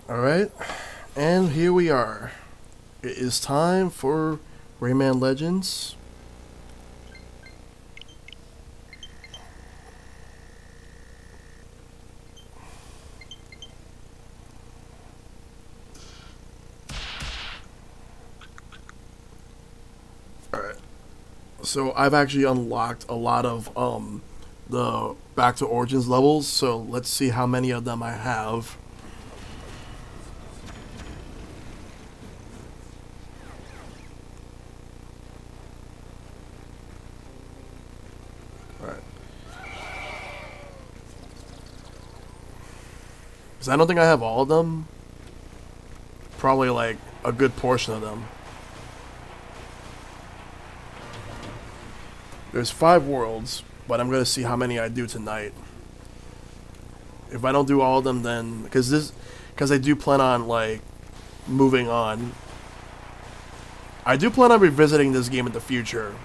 Alright, and here we are. It is time for Rayman Legends. Alright, so I've actually unlocked a lot of the Back to Origins levels, so let's see how many of them I have. Alright. Because I don't think I have all of them. Probably like a good portion of them. There's 5 worlds, but I'm gonna see how many I do tonight. If I don't do all of them, then because I do plan on like moving on. I do plan on revisiting this game in the future.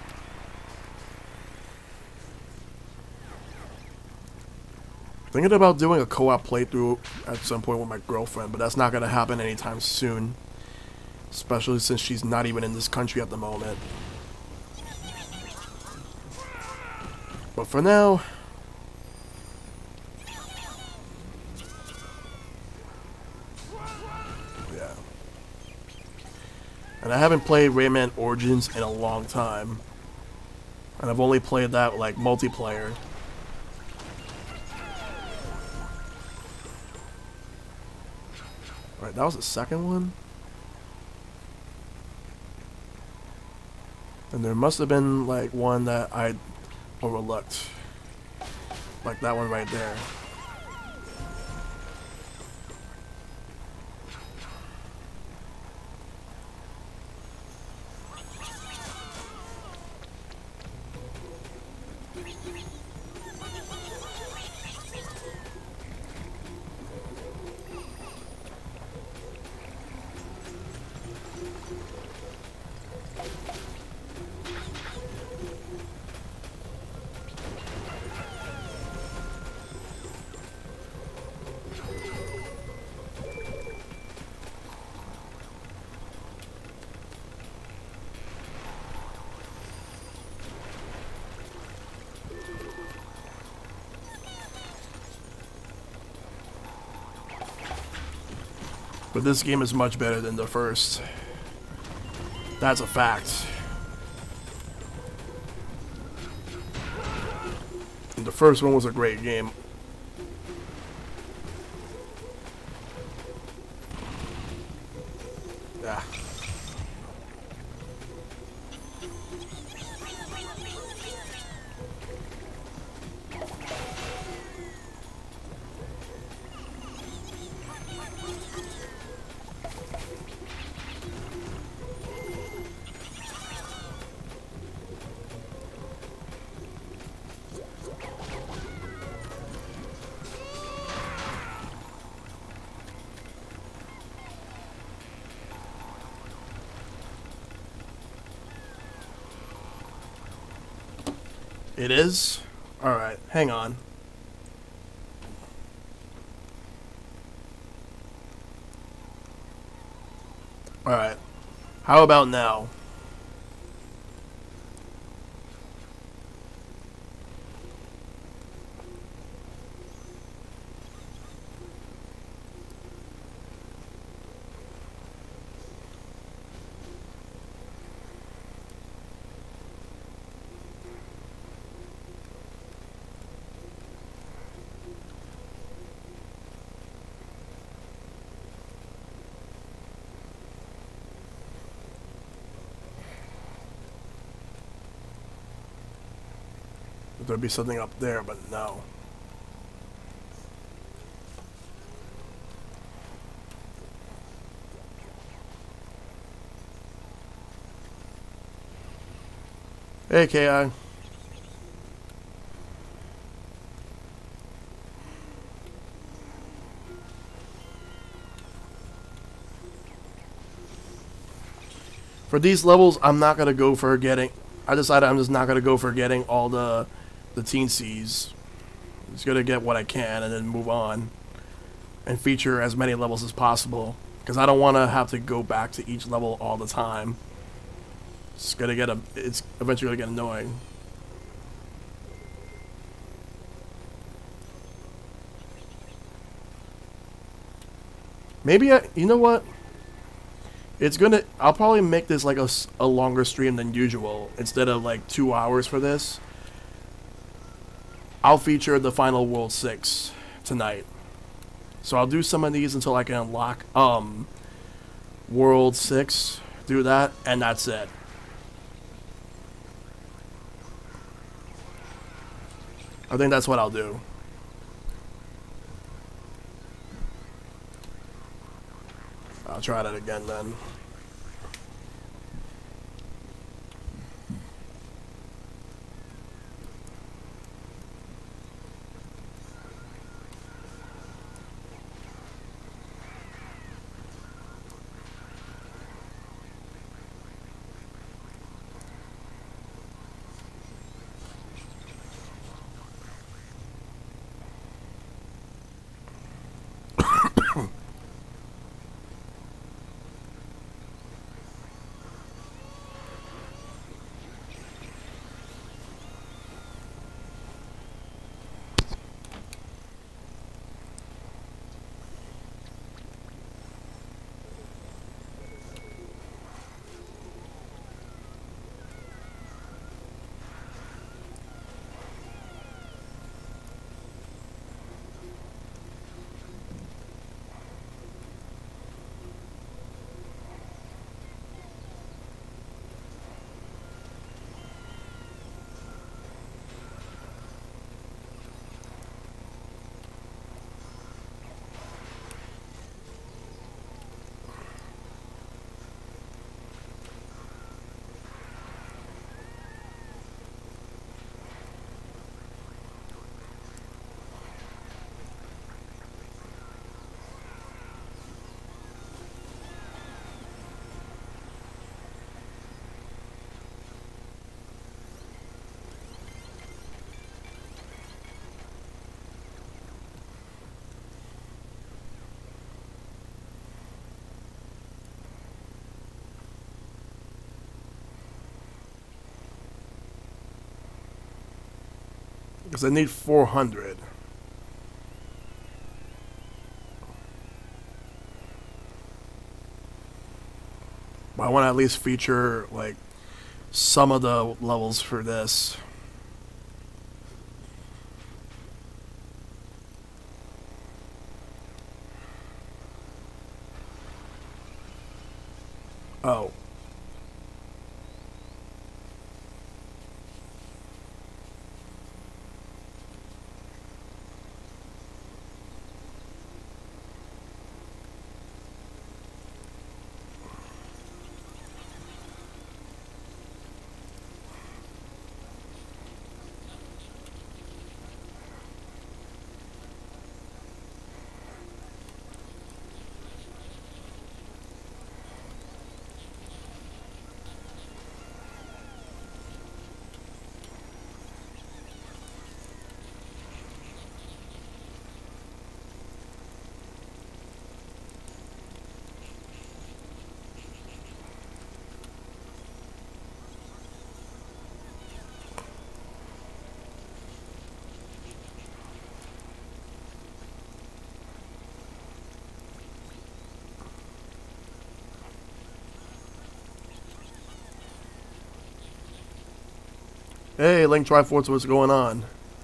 Thinking about doing a co-op playthrough at some point with my girlfriend, but that's not gonna happen anytime soon. Especially since she's not even in this country at the moment. But for now, yeah. And I haven't played Rayman Origins in a long time. And I've only played that like multiplayer. Alright, that was the second one. And there must have been like one that I overlooked. Like that one right there. But this game is much better than the first. That's a fact. And the first one was a great game. Yeah. It is? Alright, hang on. Alright. How about now? There'd be something up there, but no. Hey, Ki. For these levels, I'm not gonna go for getting. I decided I'm just not gonna go for getting all the teensies. I'm just gonna get what I can and then move on. and feature as many levels as possible, because I don't want to have to go back to each level all the time. It's eventually gonna get annoying. Maybe you know what? I'll probably make this like a longer stream than usual. Instead of like 2 hours for this, I'll feature the final World 6 tonight. So I'll do some of these until I can unlock World 6, do that, and that's it. I think that's what I'll do. I'll try that again then. Because I need 400. But I want to at least feature, like, some of the levels for this. Oh. Hey, Link Triforce, what's going on?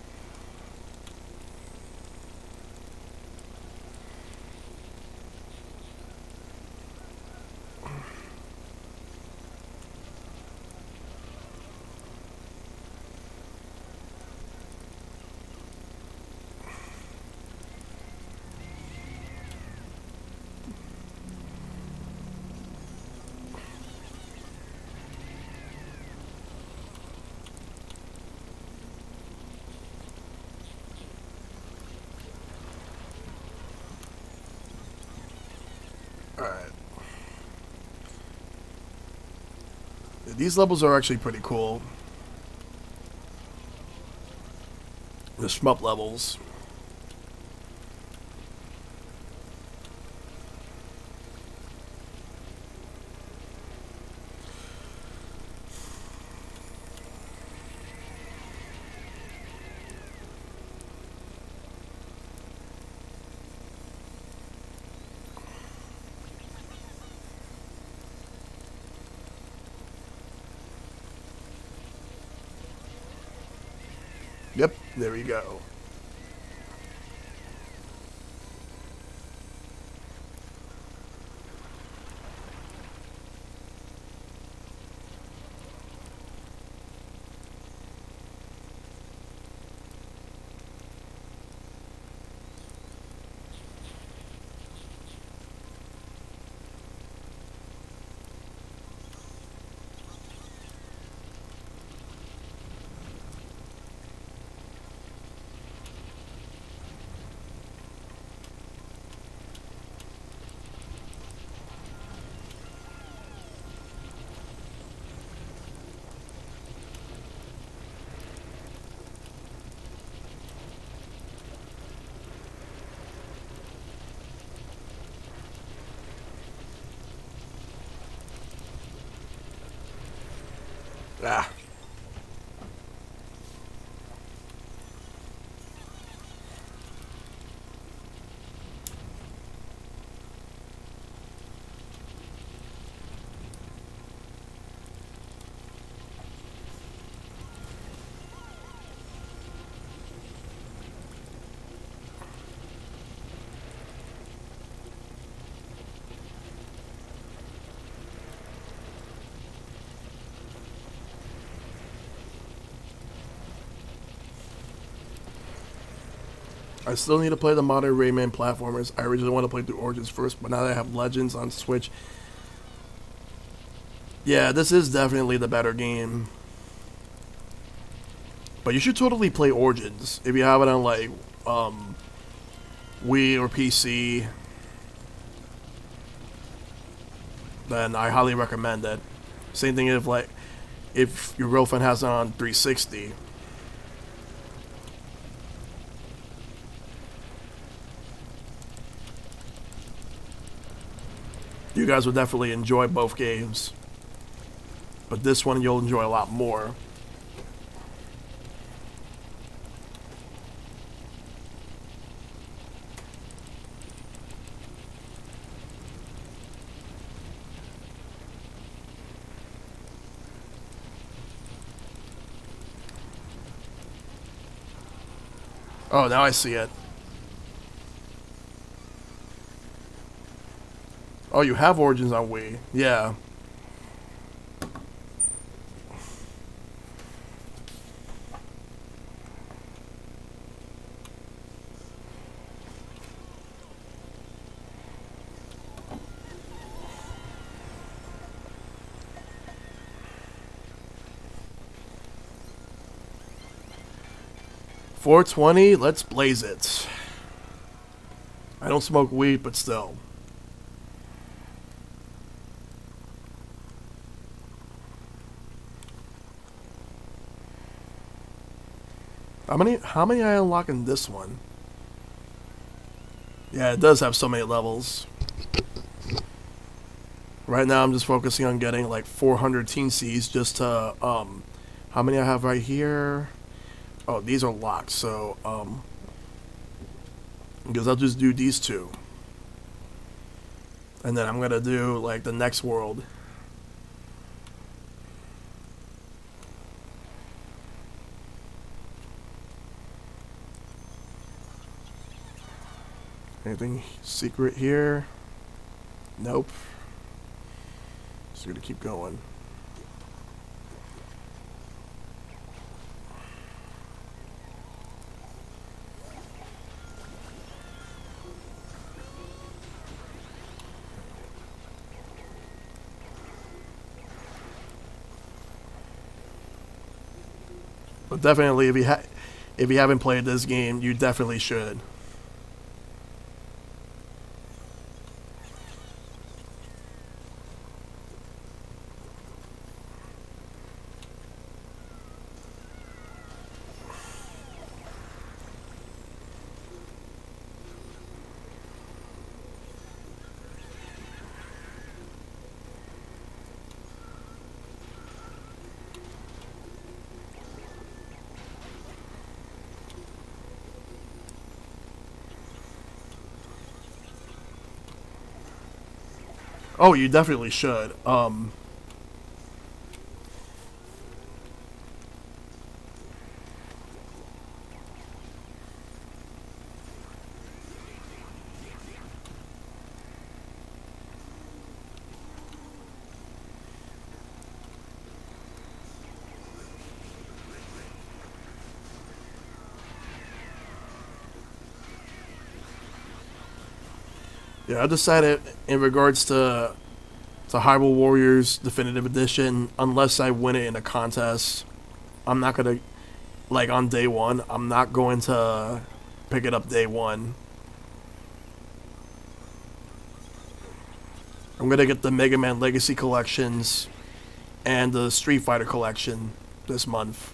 Alright. These levels are actually pretty cool. The shmup levels. Yep, there we go. Ah. I still need to play the modern Rayman platformers. I originally want to play through Origins first, but now that I have Legends on Switch, yeah, this is definitely the better game. But you should totally play Origins if you have it on like Wii or PC. Then I highly recommend it. Same thing if your girlfriend has it on 360. You guys will definitely enjoy both games. But this one you'll enjoy a lot more. Oh, now I see it. Oh, you have Origins on Wii. Yeah. $4.20, let's blaze it. I don't smoke weed, but still. How many I unlock in this one? Yeah, it does have so many levels. Right now I'm just focusing on getting like 400 Teen Cs just to how many I have right here? Oh, these are locked, so because I'll just do these two. And then I'm gonna do like the next world. Anything secret here? Nope. Just gonna keep going. But definitely, if you haven't played this game, you definitely should. Oh, you definitely should. Yeah, I decided in regards to Hyrule Warriors Definitive Edition, unless I win it in a contest, I'm not gonna, like, on day one, I'm not going to pick it up day one. I'm gonna get the Mega Man Legacy collections and the Street Fighter collection this month.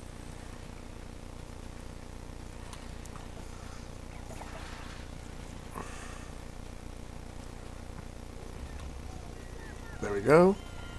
There we go.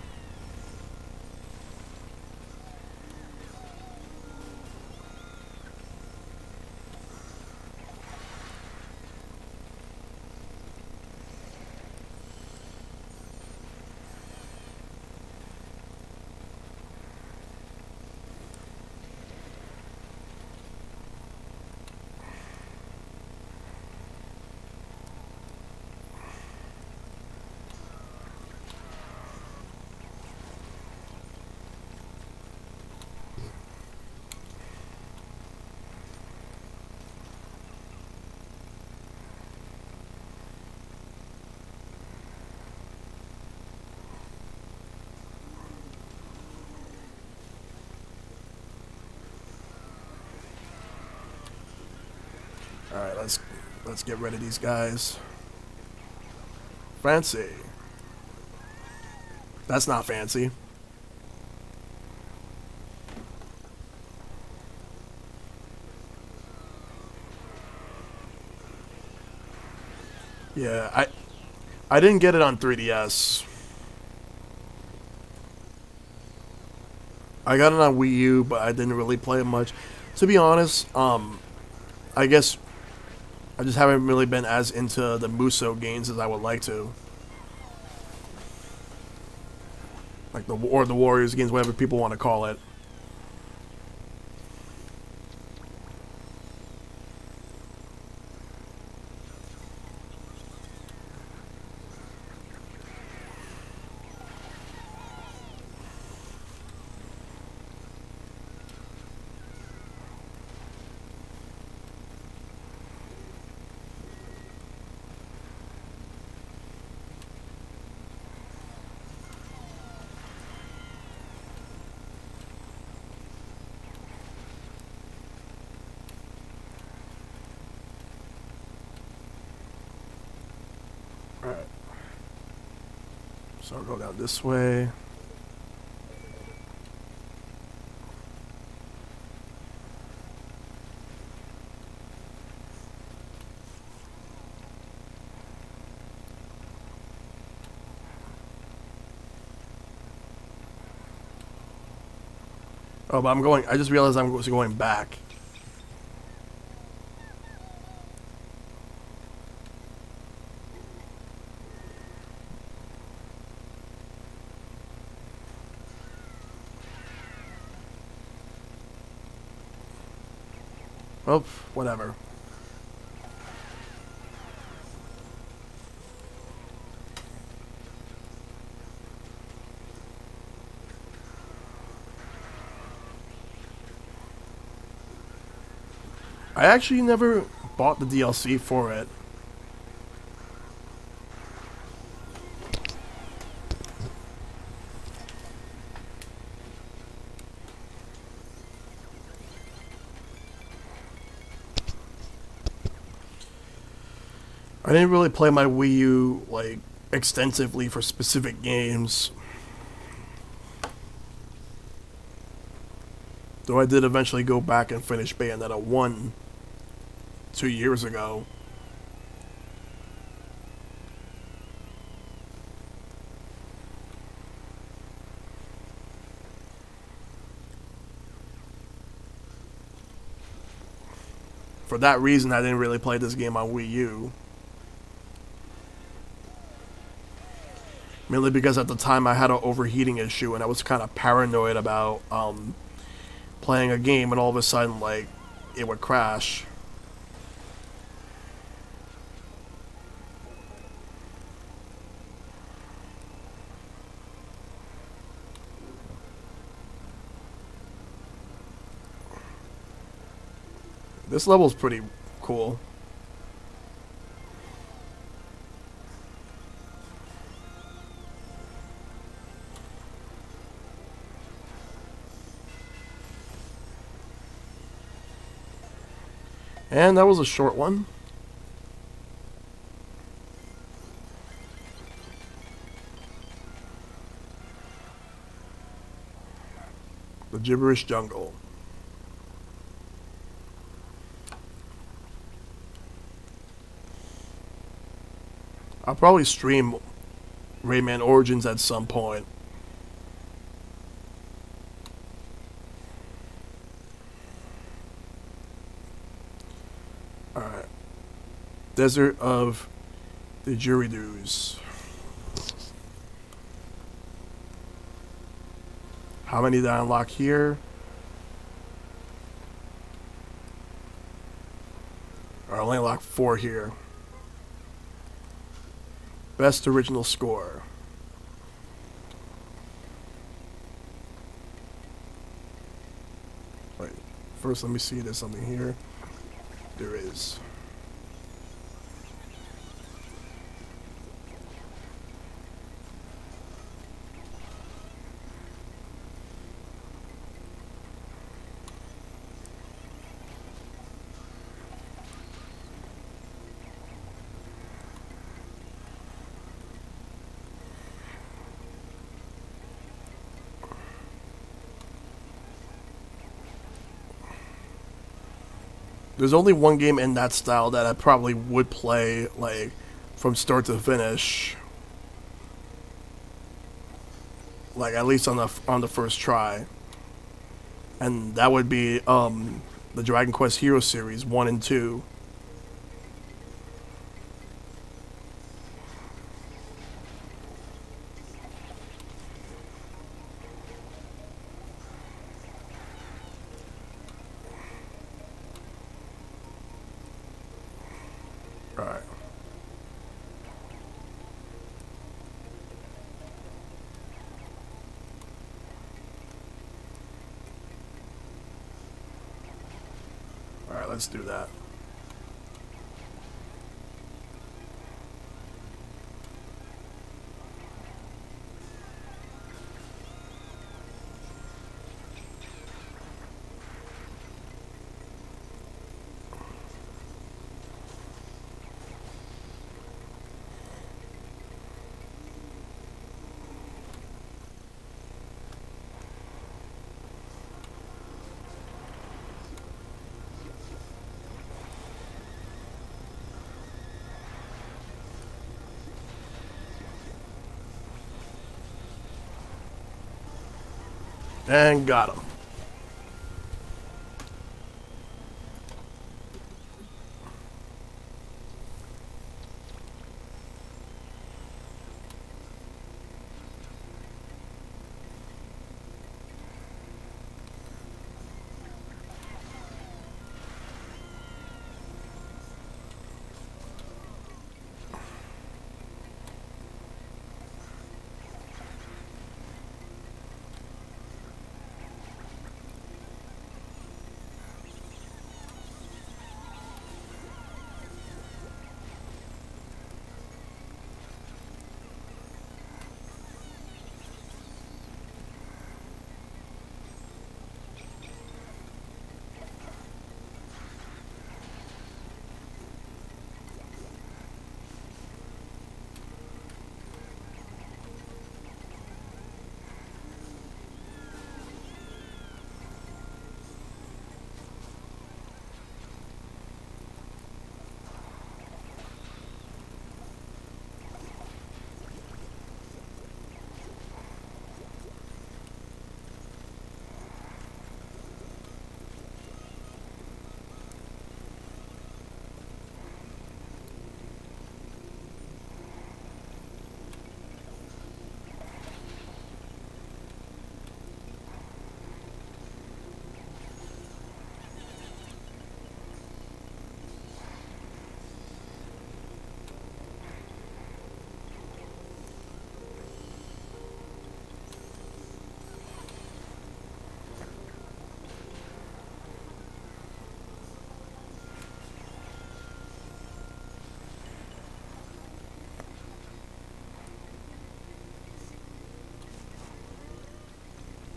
Alright, let's get rid of these guys. Fancy. That's not fancy. Yeah, I didn't get it on 3DS. I got it on Wii U, but I didn't really play it much. To be honest, I guess I just haven't really been as into the Musou games as I would like to. Like the Warriors games, whatever people want to call it. Alright. So I'll go down this way. Oh, but I just realized I'm going back. Oh, whatever. I actually never bought the DLC for it. I didn't really play my Wii U, like, extensively for specific games. Though I did eventually go back and finish Bayonetta 1 2 years ago. For that reason, I didn't really play this game on Wii U. Mainly because at the time I had an overheating issue and I was kind of paranoid about playing a game and all of a sudden, like, it would crash. This level's pretty cool. And that was a short one. The Gibberish Jungle. I'll probably stream Rayman Origins at some point. Alright. Desert of the Didgeridoos. How many did I unlock here? I only unlocked 4 here. Best original score. Wait, first let me see if there's something here. There is. There's only one game in that style that I probably would play, like, from start to finish. Like, at least on the first try. And that would be, the Dragon Quest Hero series, 1 and 2. Alright. Alright, let's do that. And got him.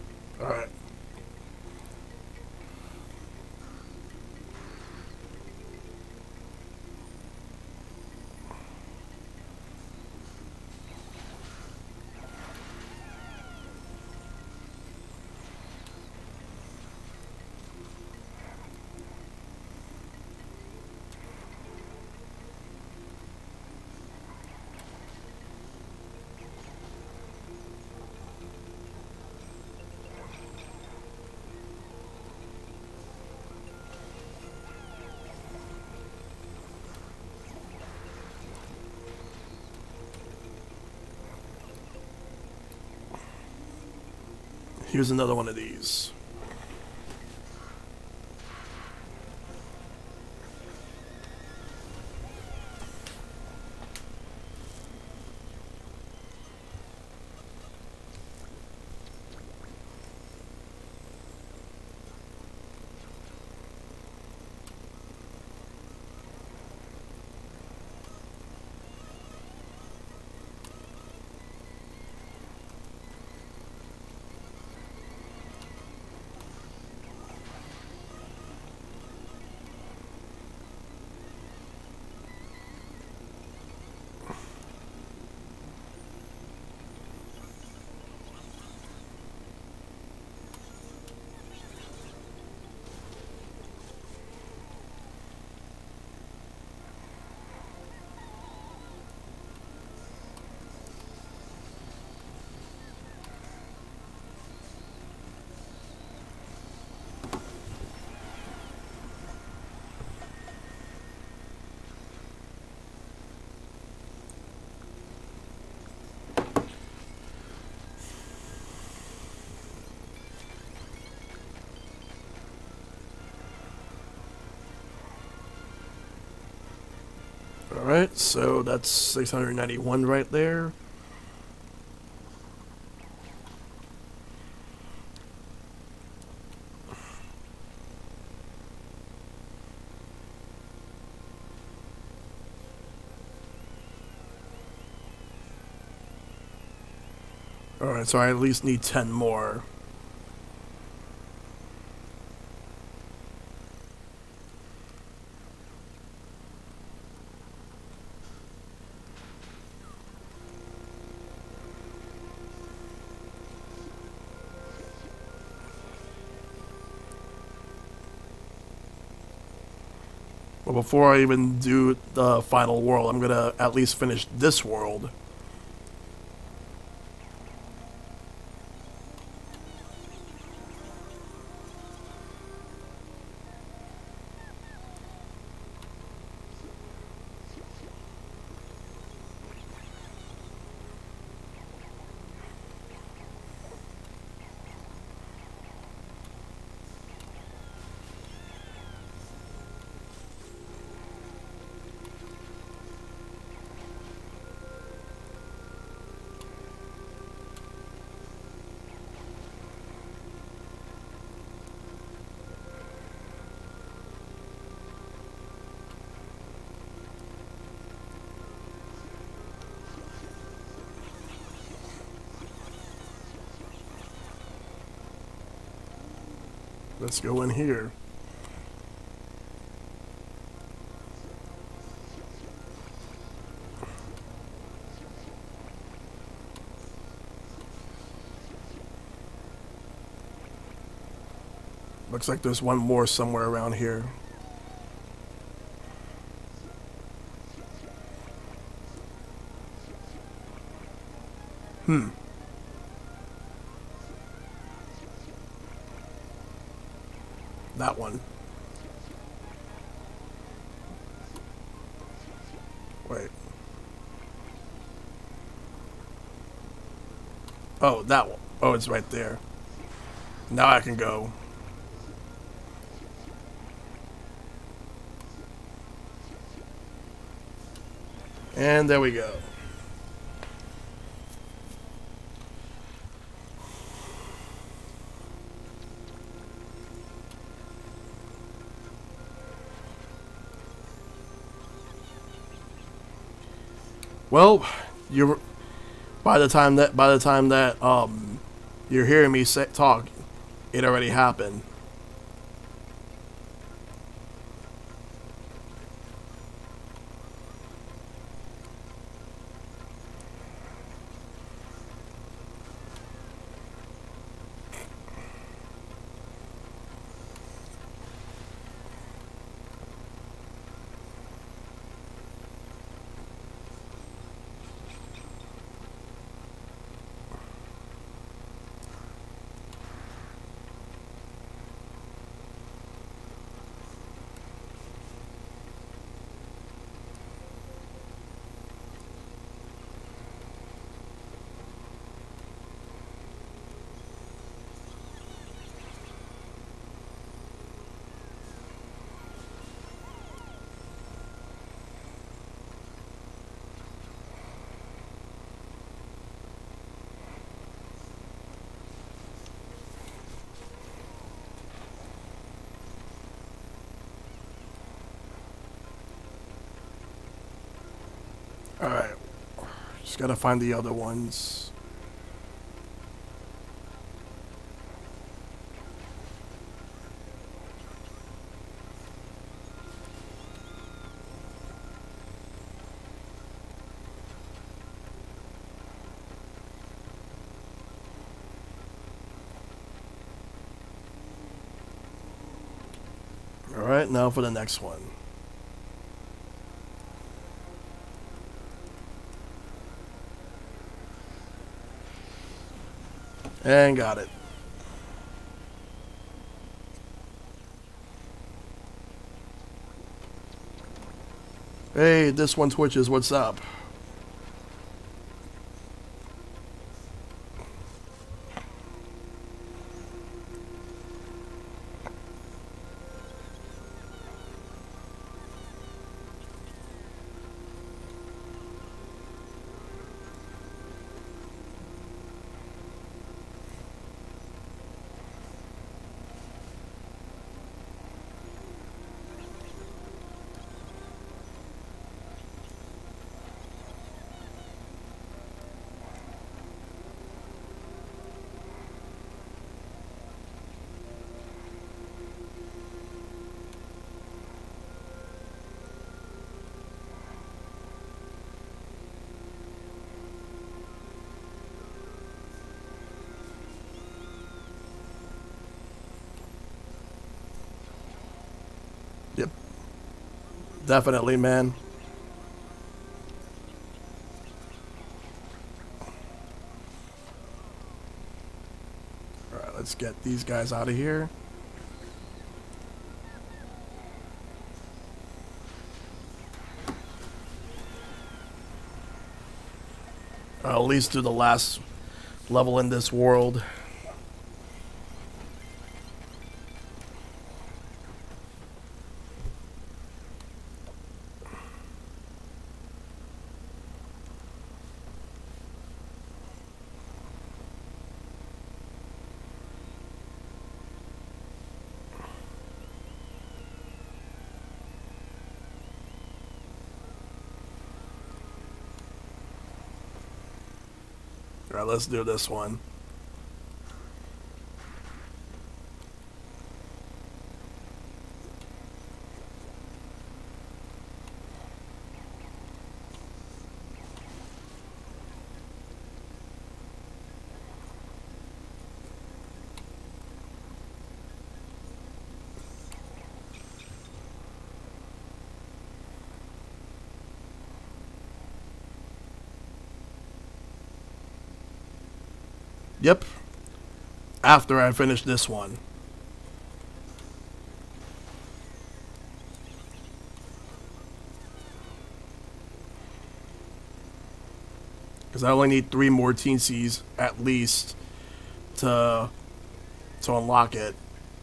Alright. Here's another one of these. Alright, so that's 691 right there. Alright, so I at least need 10 more. But before I even do the final world, I'm gonna at least finish this world. Let's go in here. Looks like there's one more somewhere around here. That one. Wait. Oh, that one. Oh, it's right there. Now I can go. And there we go. Well, you're by the time that you're hearing me talk, it already happened. Alright. Just gotta find the other ones. Alright, now for the next one. And got it. Hey, this one twitches, what's up? Yep. Definitely, man. Alright, let's get these guys out of here. I'll at least do the last level in this world. Alright, let's do this one. Yep. After I finish this one. Because I only need 3 more TCs at least to unlock it.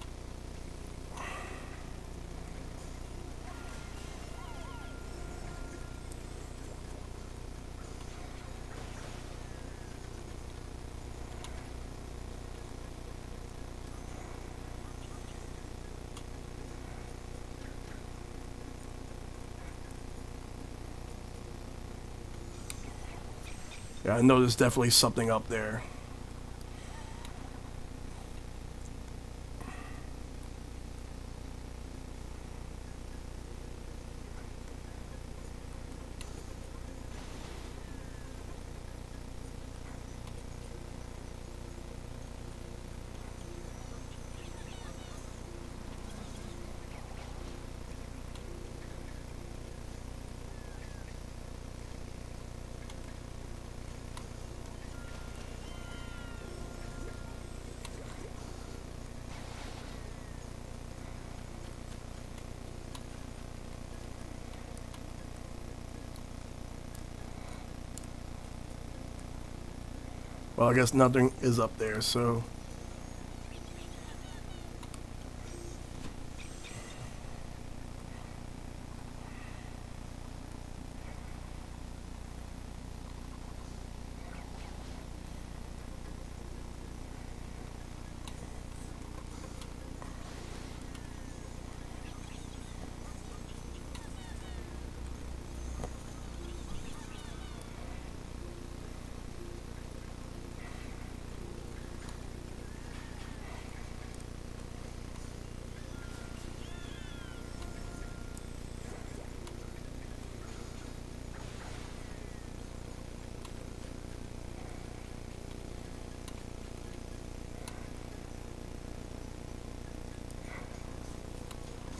Yeah, I know there's definitely something up there. Well, I guess nothing is up there, so...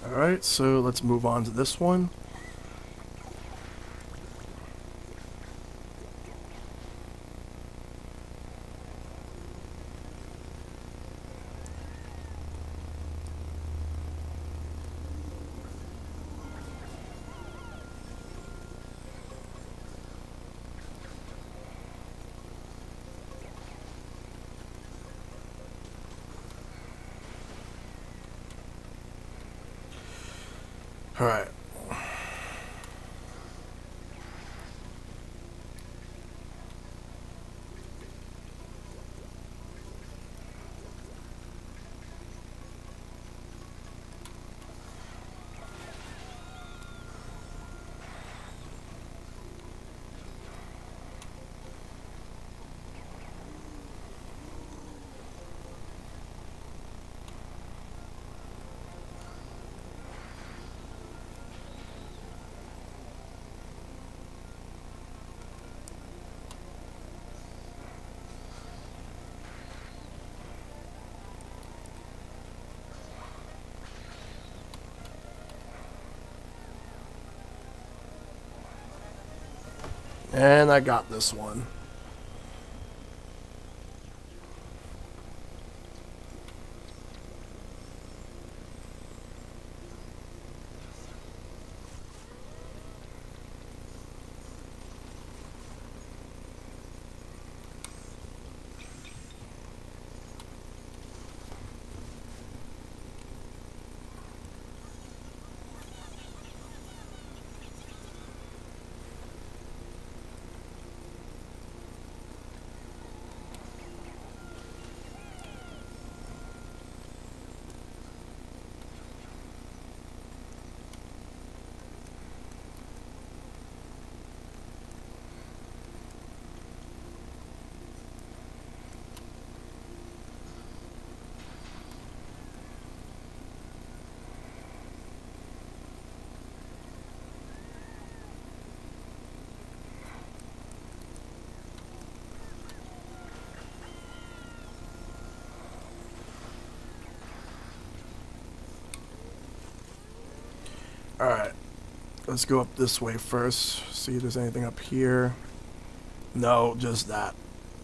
Alright, so let's move on to this one. Alright. And I got this one. Alright, let's go up this way first. See if there's anything up here. No, just that.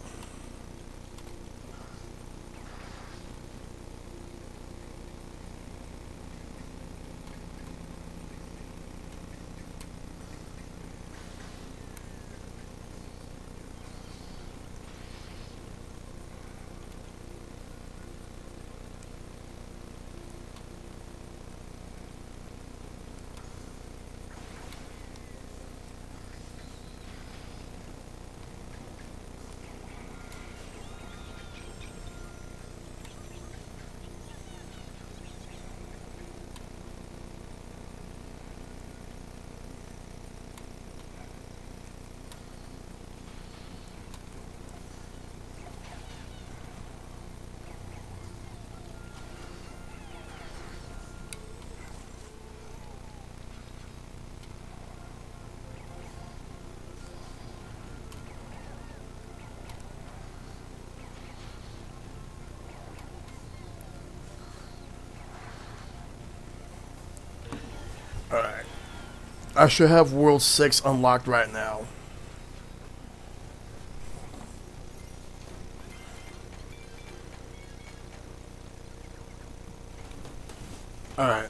Alright. I should have World 6 unlocked right now. Alright.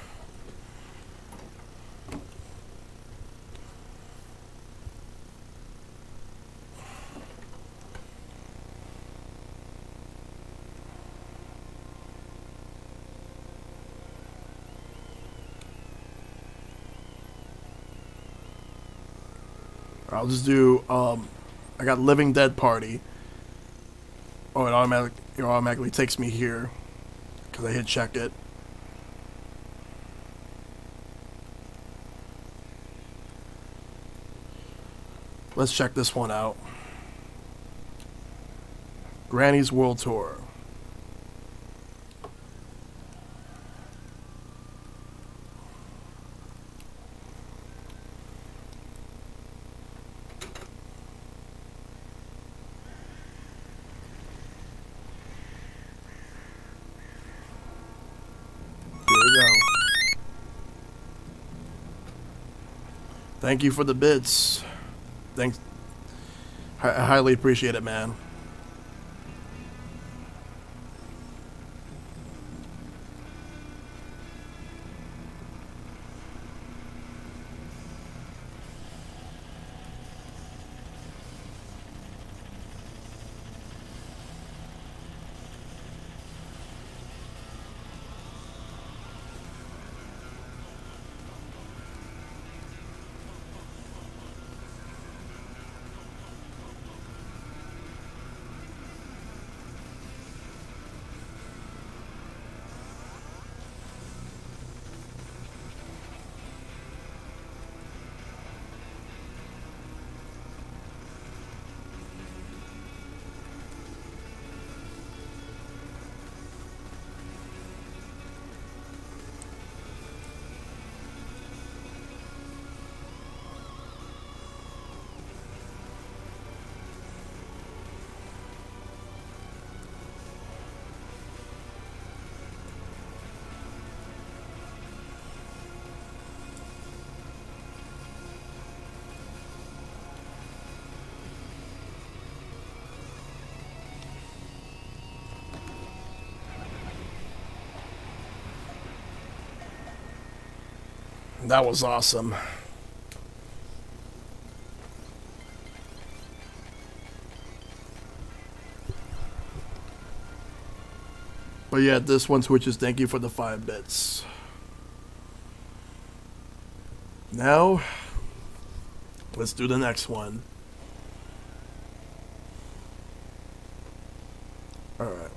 I'll just do, I got Living Dead Party. Oh, it automatically takes me here. Because I hit check it. Let's check this one out. Granny's World Tour. There we go. Thank you for the bits. Thanks. I highly appreciate it, man. That was awesome. But yeah, this one switches. Thank you for the 5 bits. Now, let's do the next one. Alright.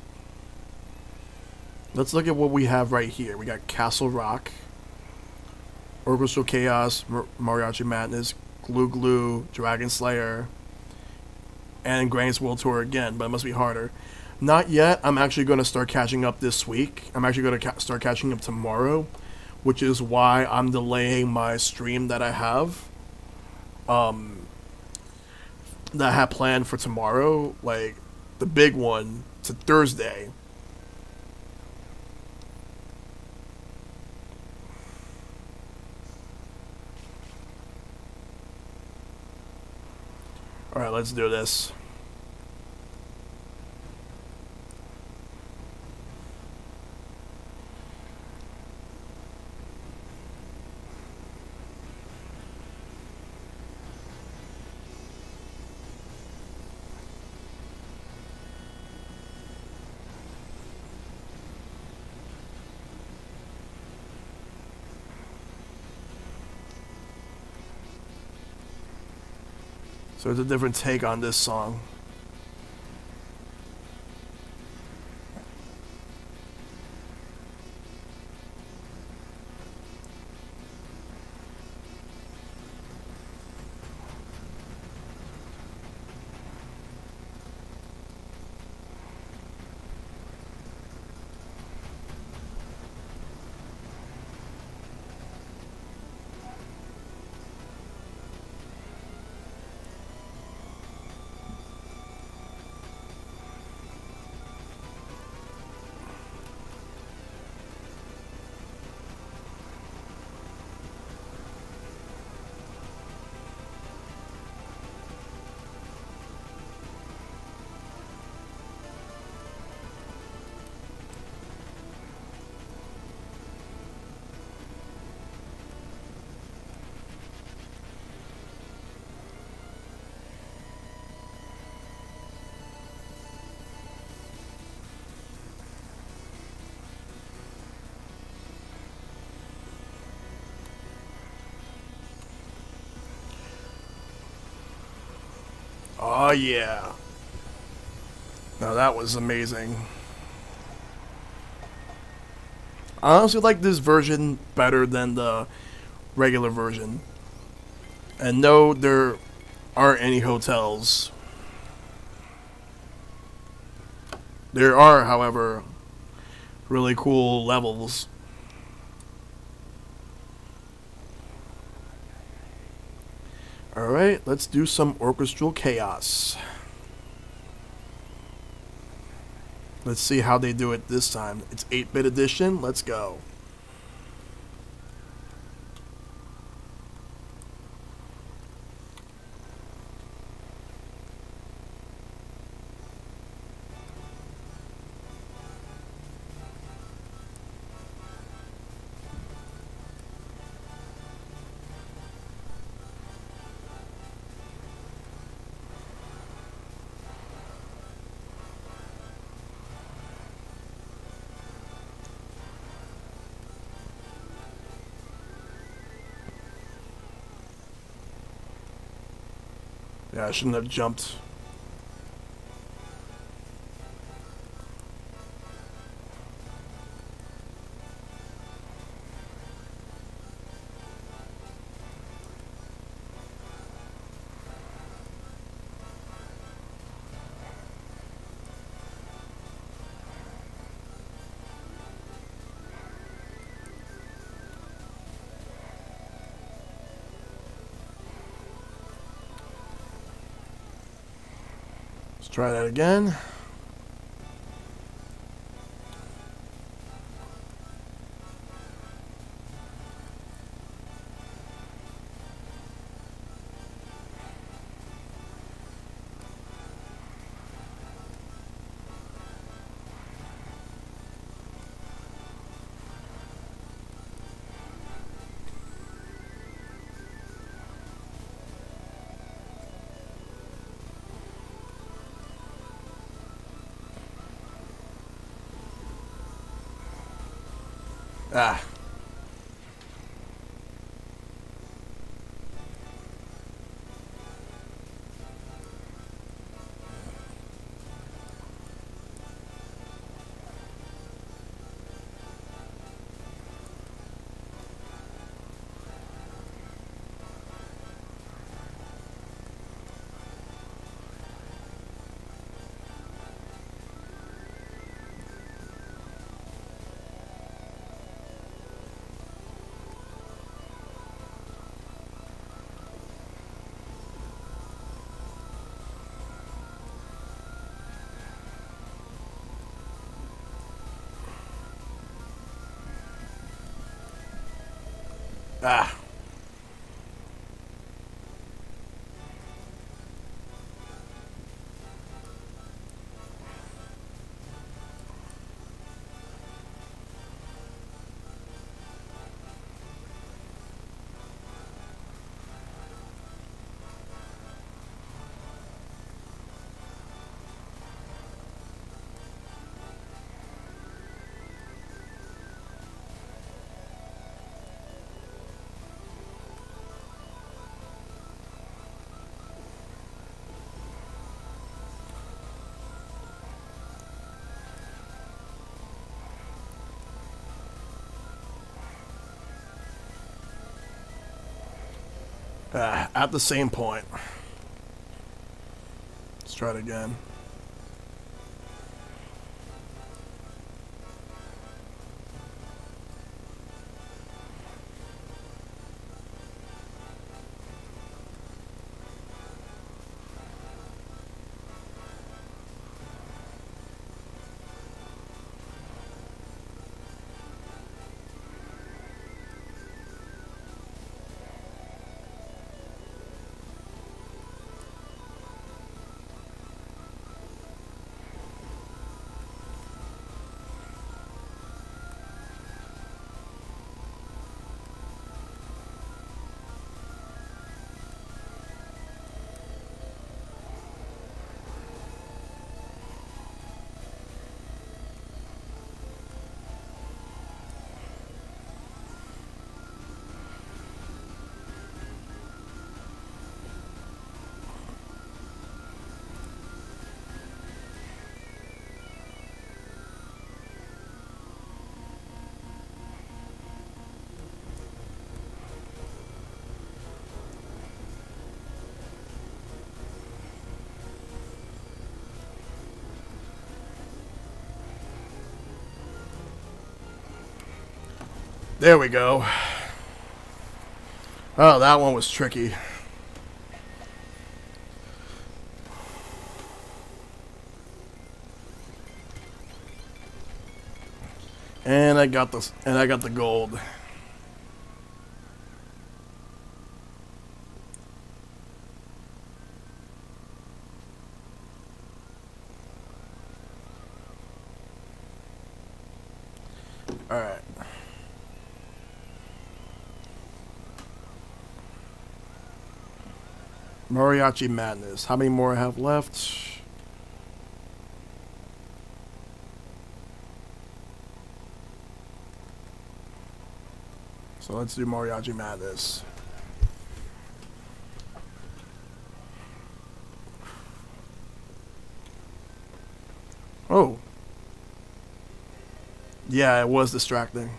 Let's look at what we have right here. We got Castle Rock, Orchestral Chaos, Mariachi Madness, Glue Glue, Dragon Slayer, and Granny's World Tour again, but it must be harder. Not yet. I'm actually going to start catching up this week. I'm actually going to start catching up tomorrow, which is why I'm delaying my stream that I have. That I had planned for tomorrow, like the big one, to Thursday. Alright, let's do this. So it's a different take on this song. Oh yeah. Now that was amazing. I honestly like this version better than the regular version. And no, there aren't any hotels. There are, however, really cool levels. Alright, let's do some Orchestral Chaos. Let's see how they do it this time. It's 8-bit edition. Let's go. Yeah, I shouldn't have jumped. Let's try that again. Ah. Ah. At the same point. Let's try it again. There we go. Oh, that one was tricky. And I got the gold. All right. Mariachi Madness. How many more I have left? So let's do Mariachi Madness. Yeah, it was distracting.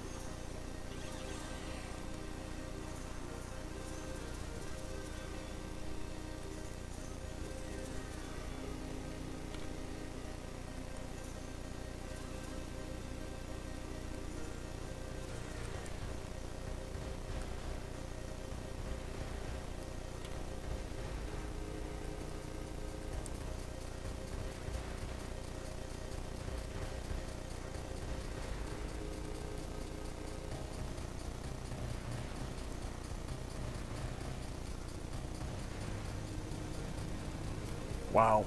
Wow.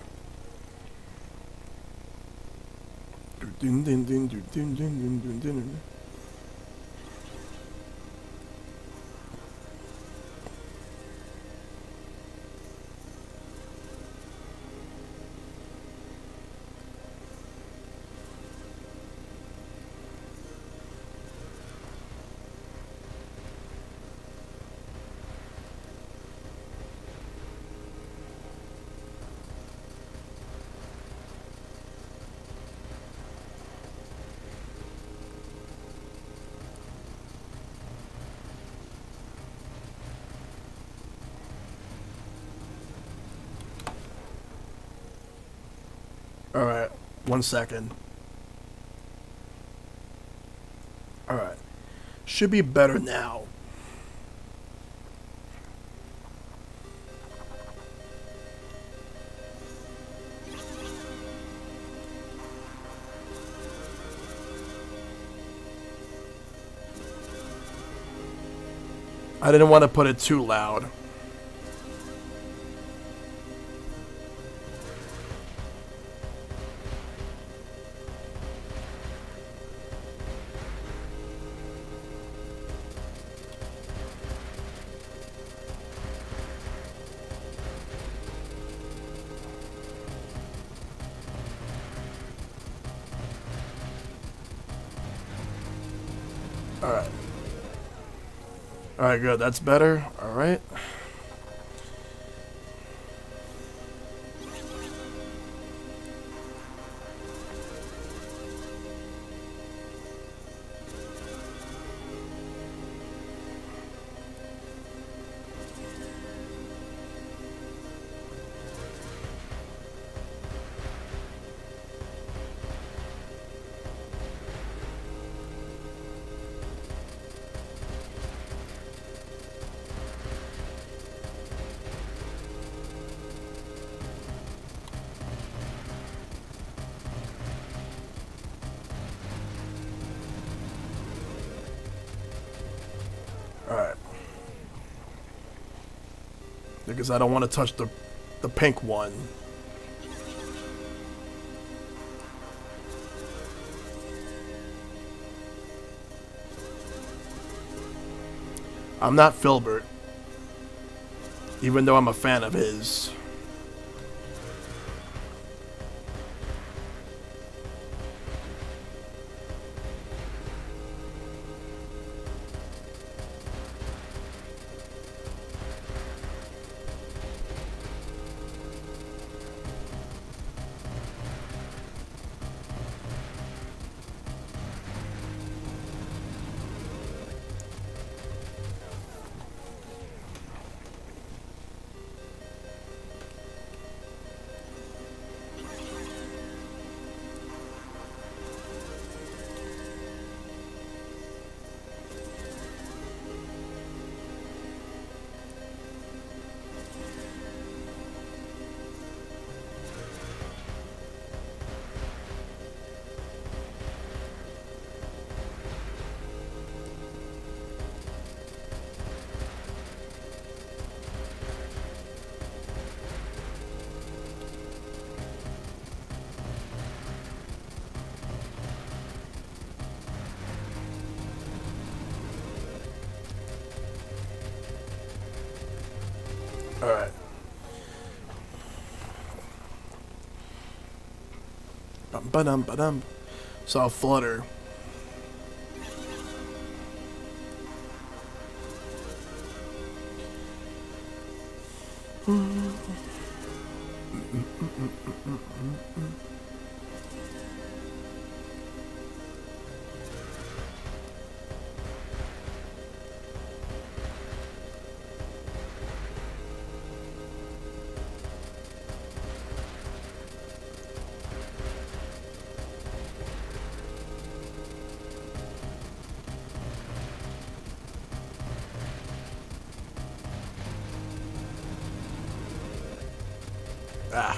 Alright, 1 second. Alright. Should be better now. I didn't want to put it too loud. Alright. Alright, good. That's better. Alright. Alright. Because I don't want to touch the pink one. I'm not Filbert, even though I'm a fan of his. Alright. Bum ba dum. So I'll flutter. Ah.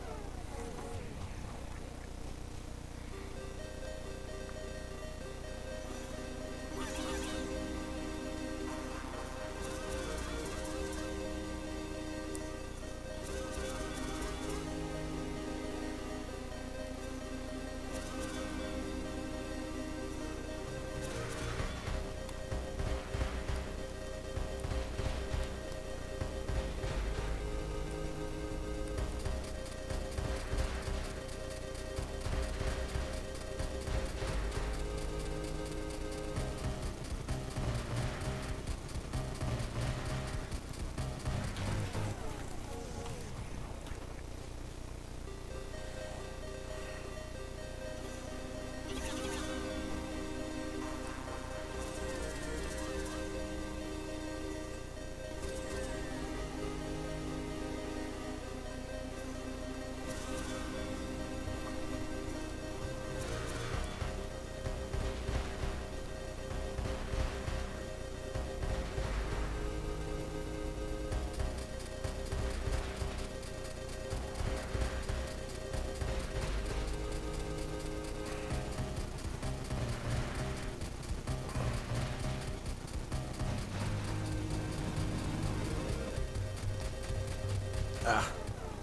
Ah.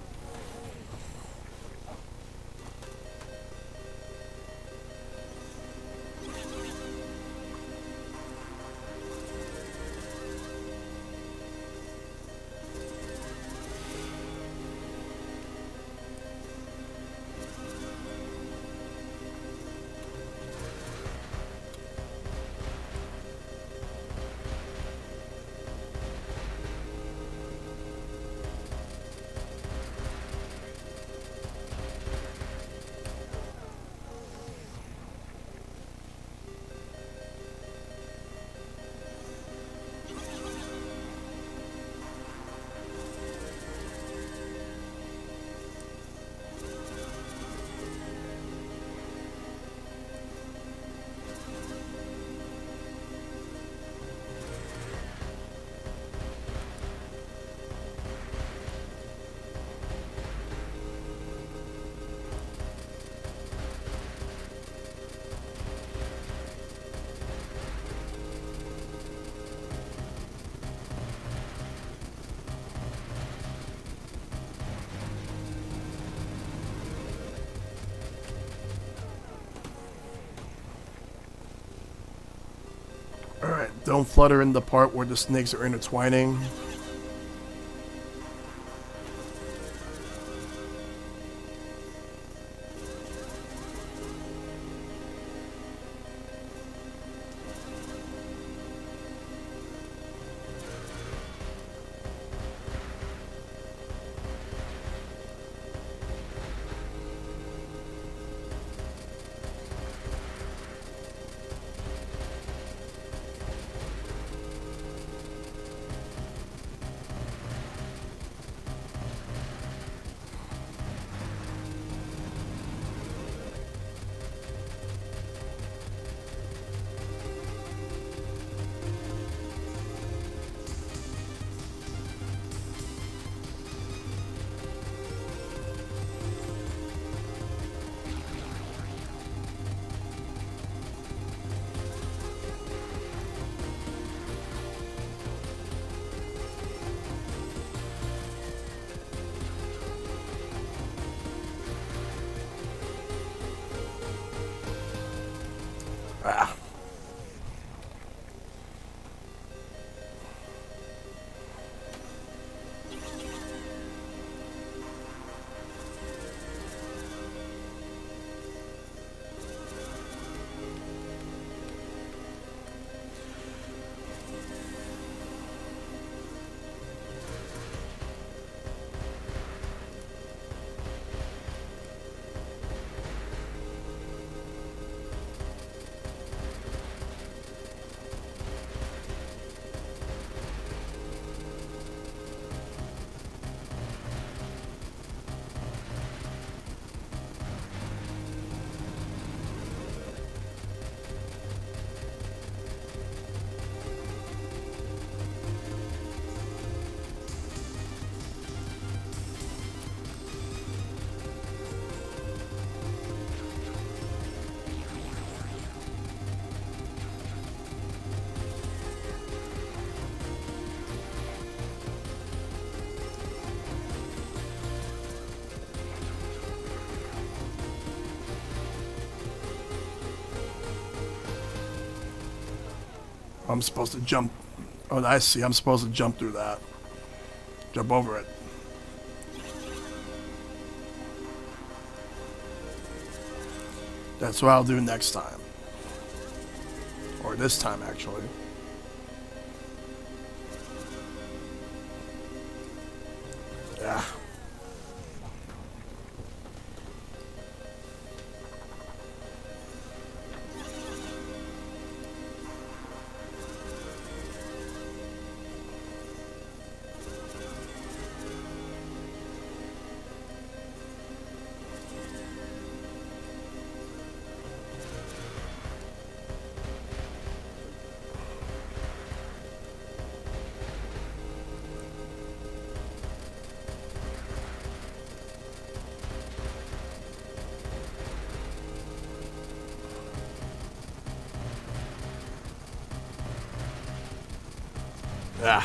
Alright, don't flutter in the part where the snakes are intertwining. I'm supposed to jump. Oh, I see. I'm supposed to jump through that. Jump over it. That's what I'll do next time. Or this time, actually. Yeah. Yeah.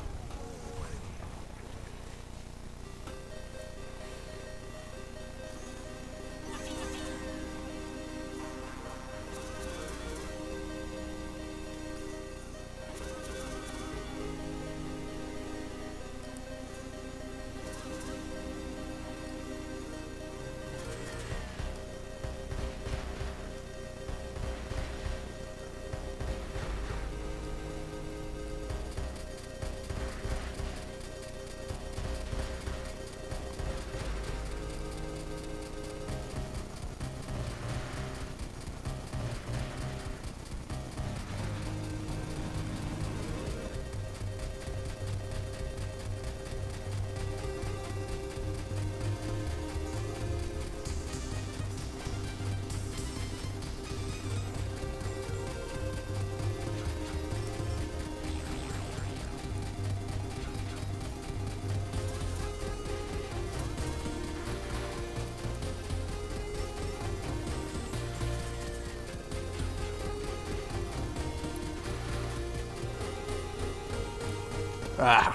Ah.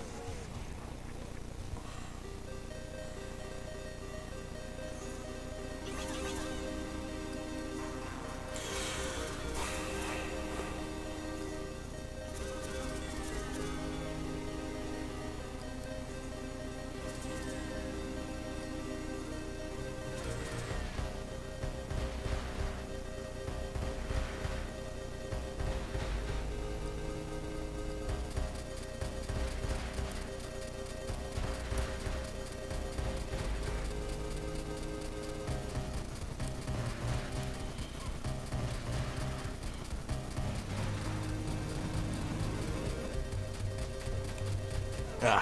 Yeah.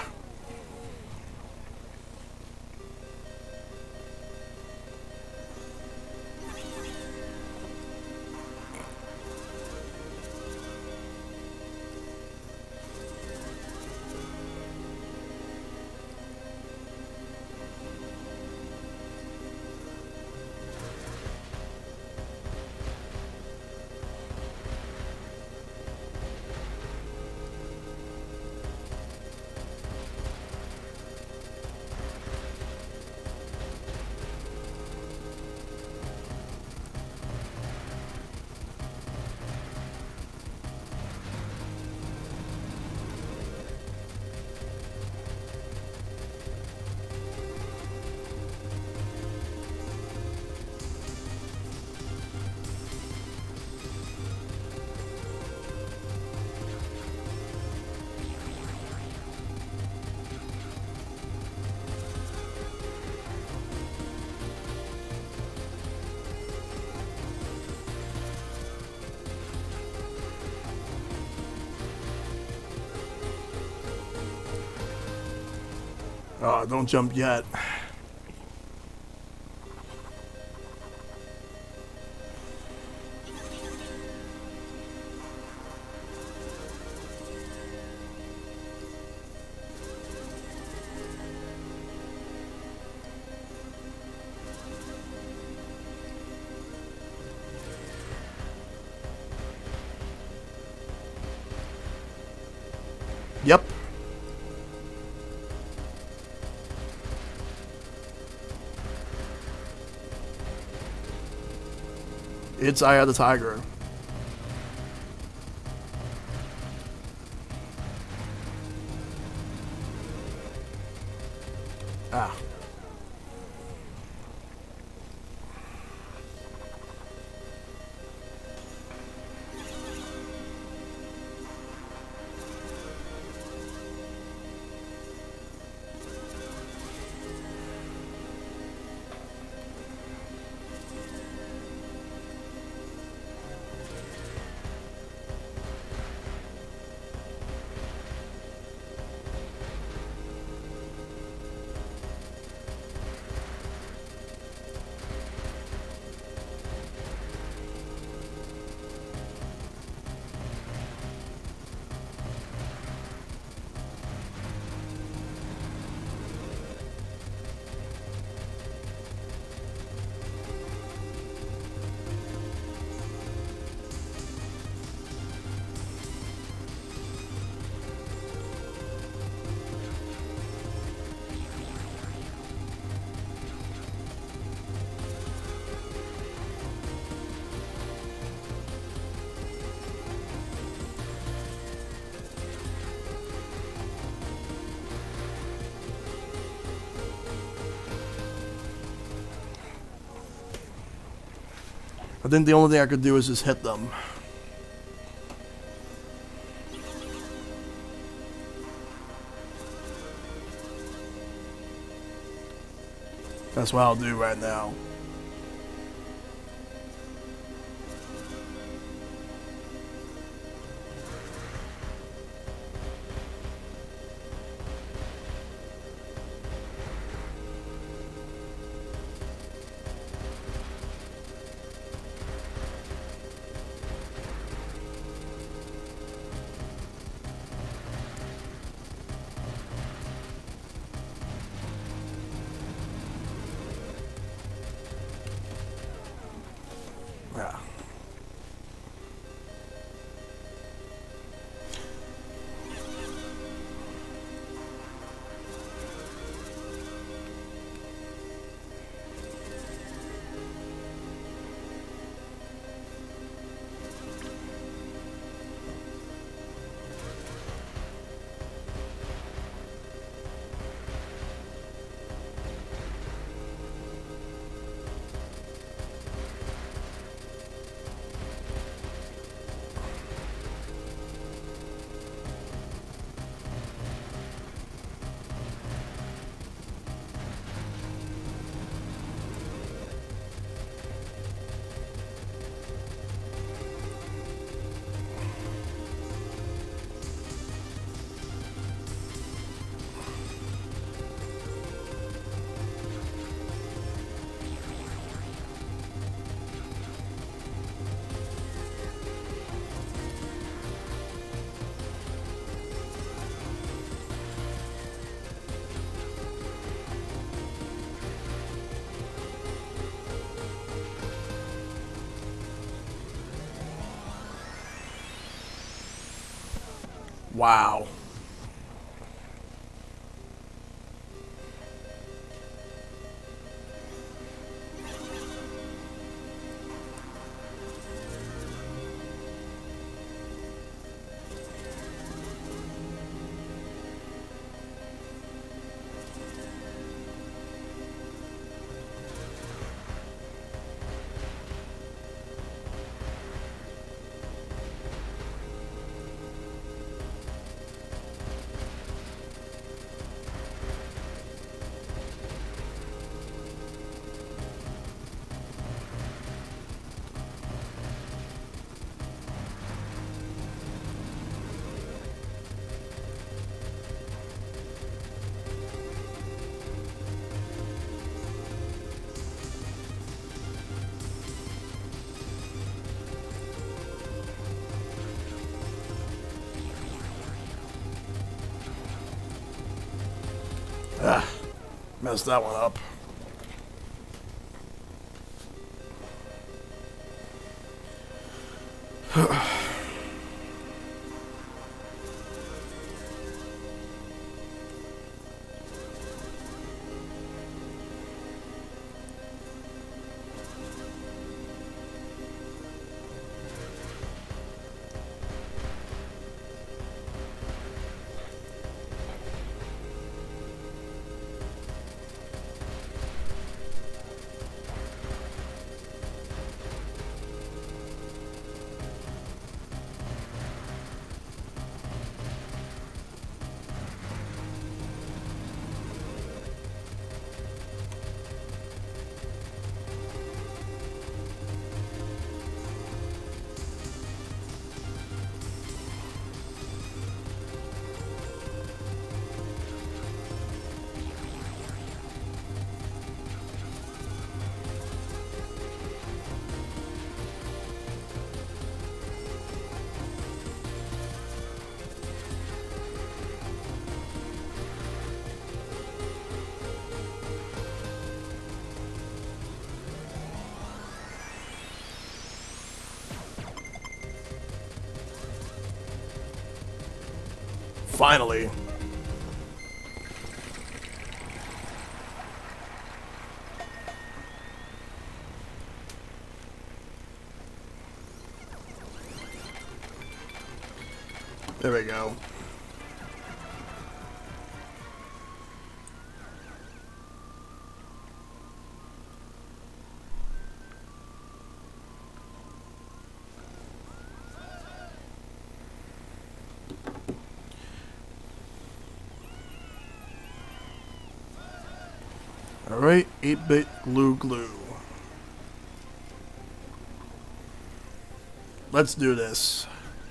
Oh, don't jump yet. Yep. It's Eye of the Tiger. Ah. I think the only thing I could do is just hit them. That's what I'll do right now. Yeah. Wow. Ah, messed that one up. Finally. There we go. Alright, 8-bit glue. Let's do this.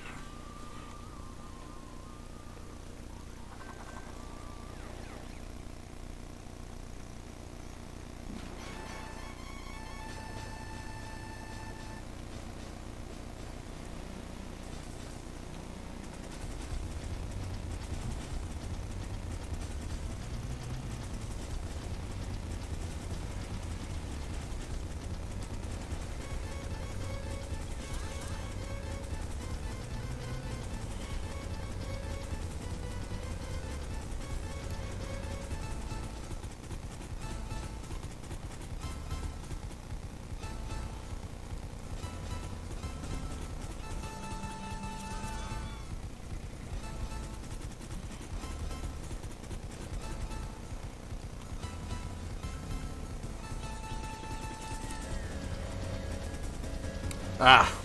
Ah.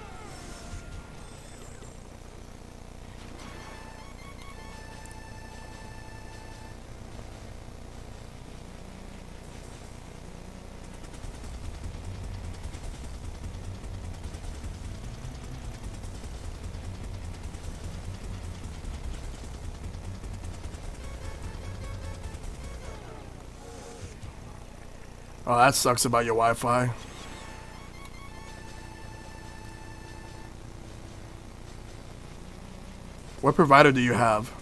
Oh, that sucks about your Wi-Fi. What provider do you have?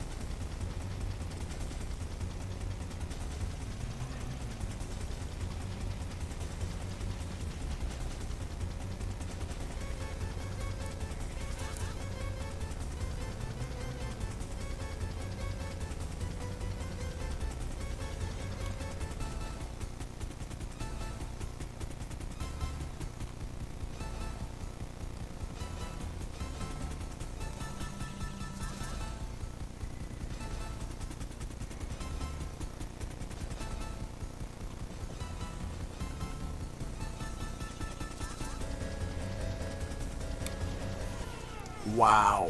Wow.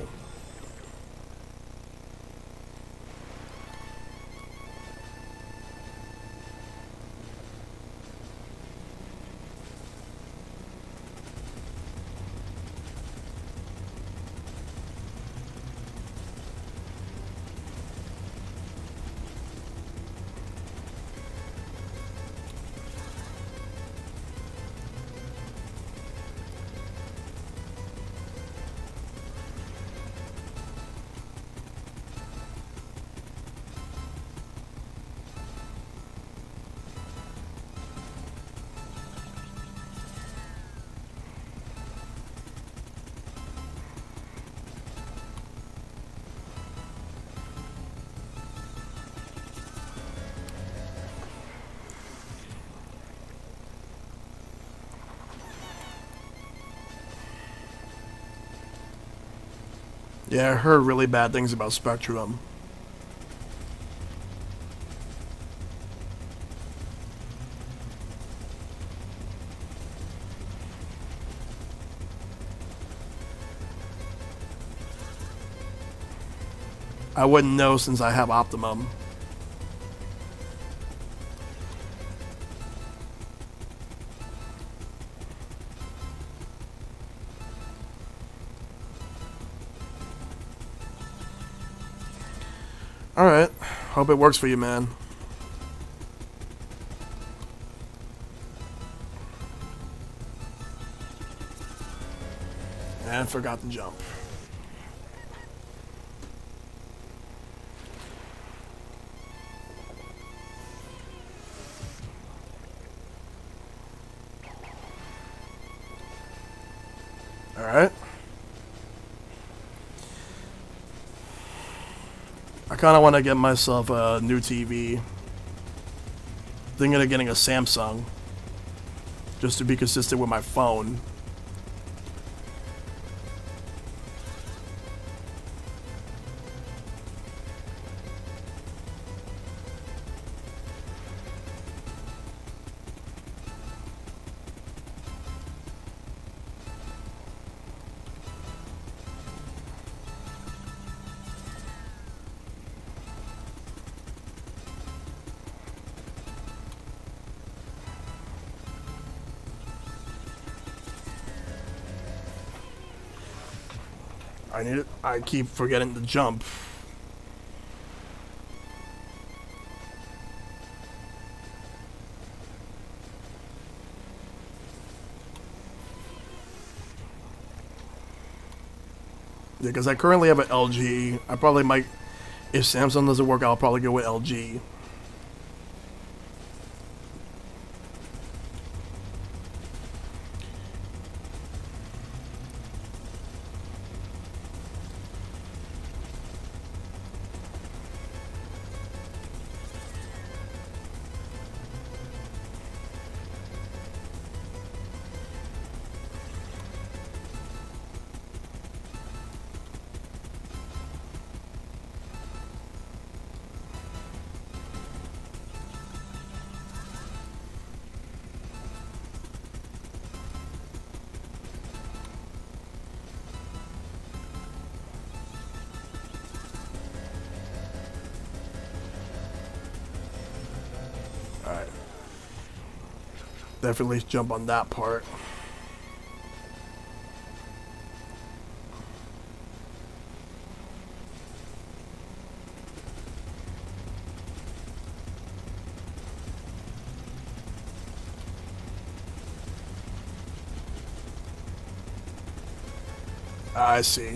Yeah, I heard really bad things about Spectrum. I wouldn't know since I have Optimum. Alright. Hope it works for you, man. And forgot to jump. Alright. I kind of want to get myself a new TV. Thinking of getting a Samsung. Just to be consistent with my phone. I keep forgetting to jump. Yeah, because I currently have an LG. I probably might, if Samsung doesn't work, I'll probably go with LG. Alright. Definitely jump on that part. I see.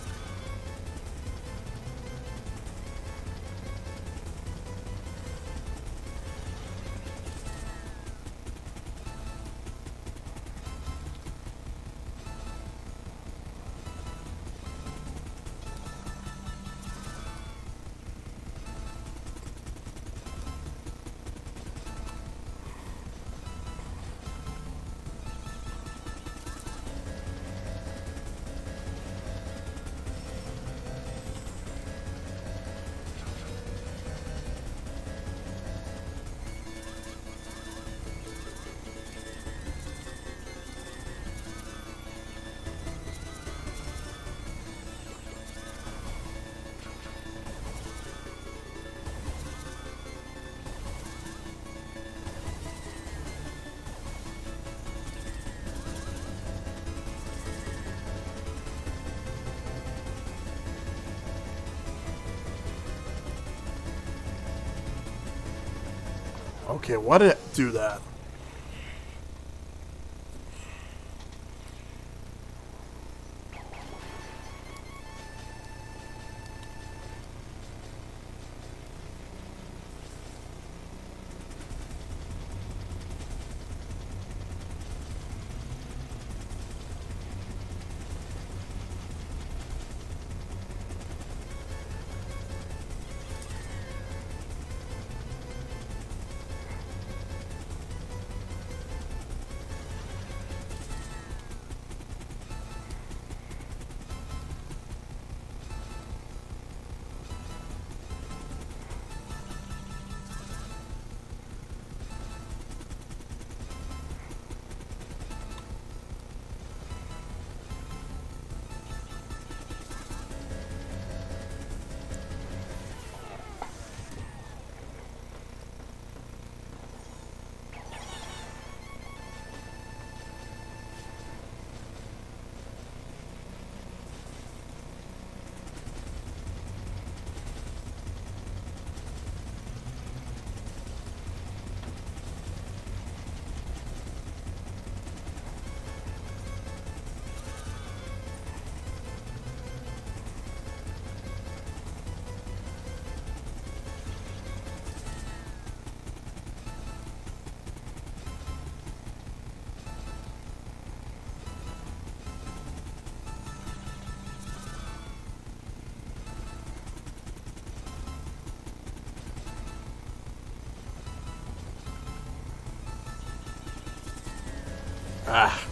Okay, why did it do that? Ah.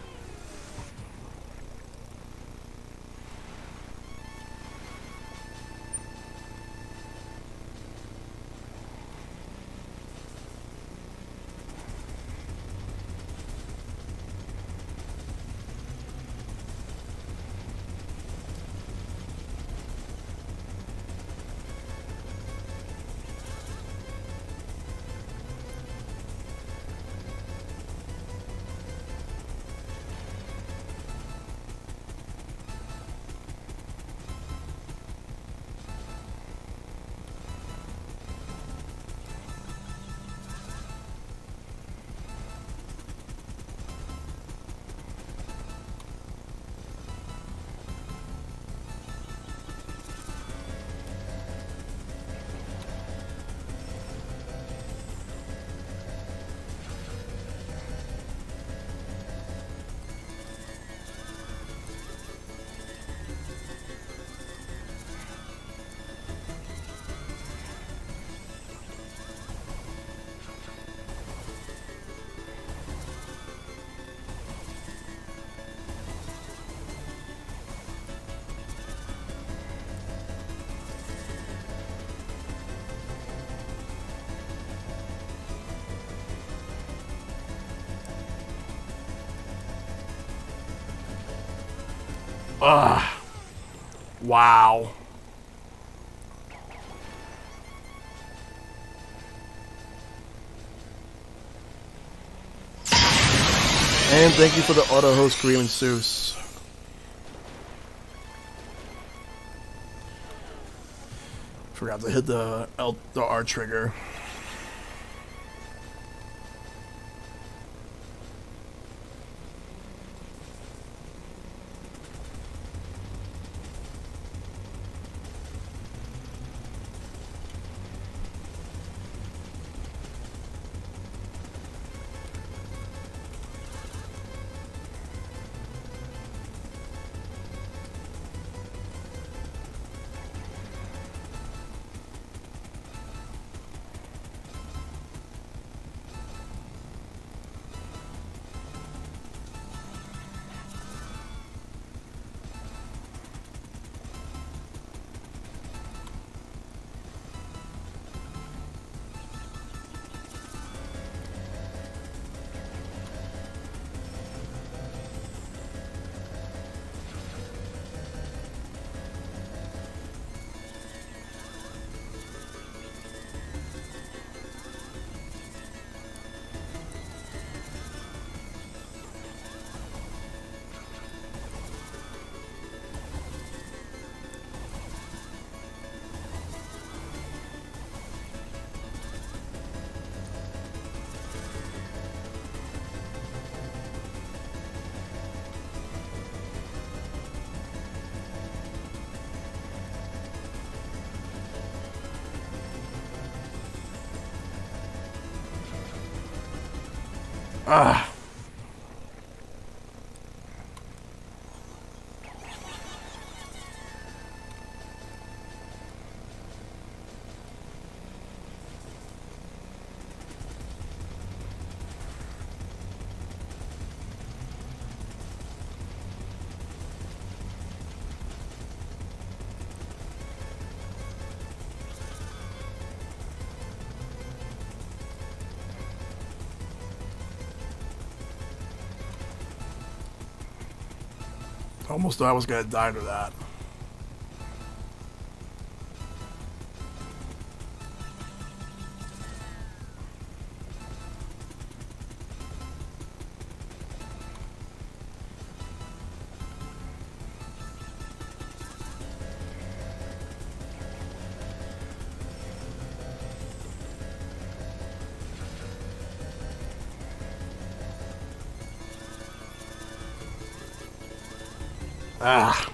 Ugh. Wow. And thank you for the auto host, Kareem and Seuss. Forgot to hit the R trigger. Ah. Almost thought I was gonna die to that. Ah.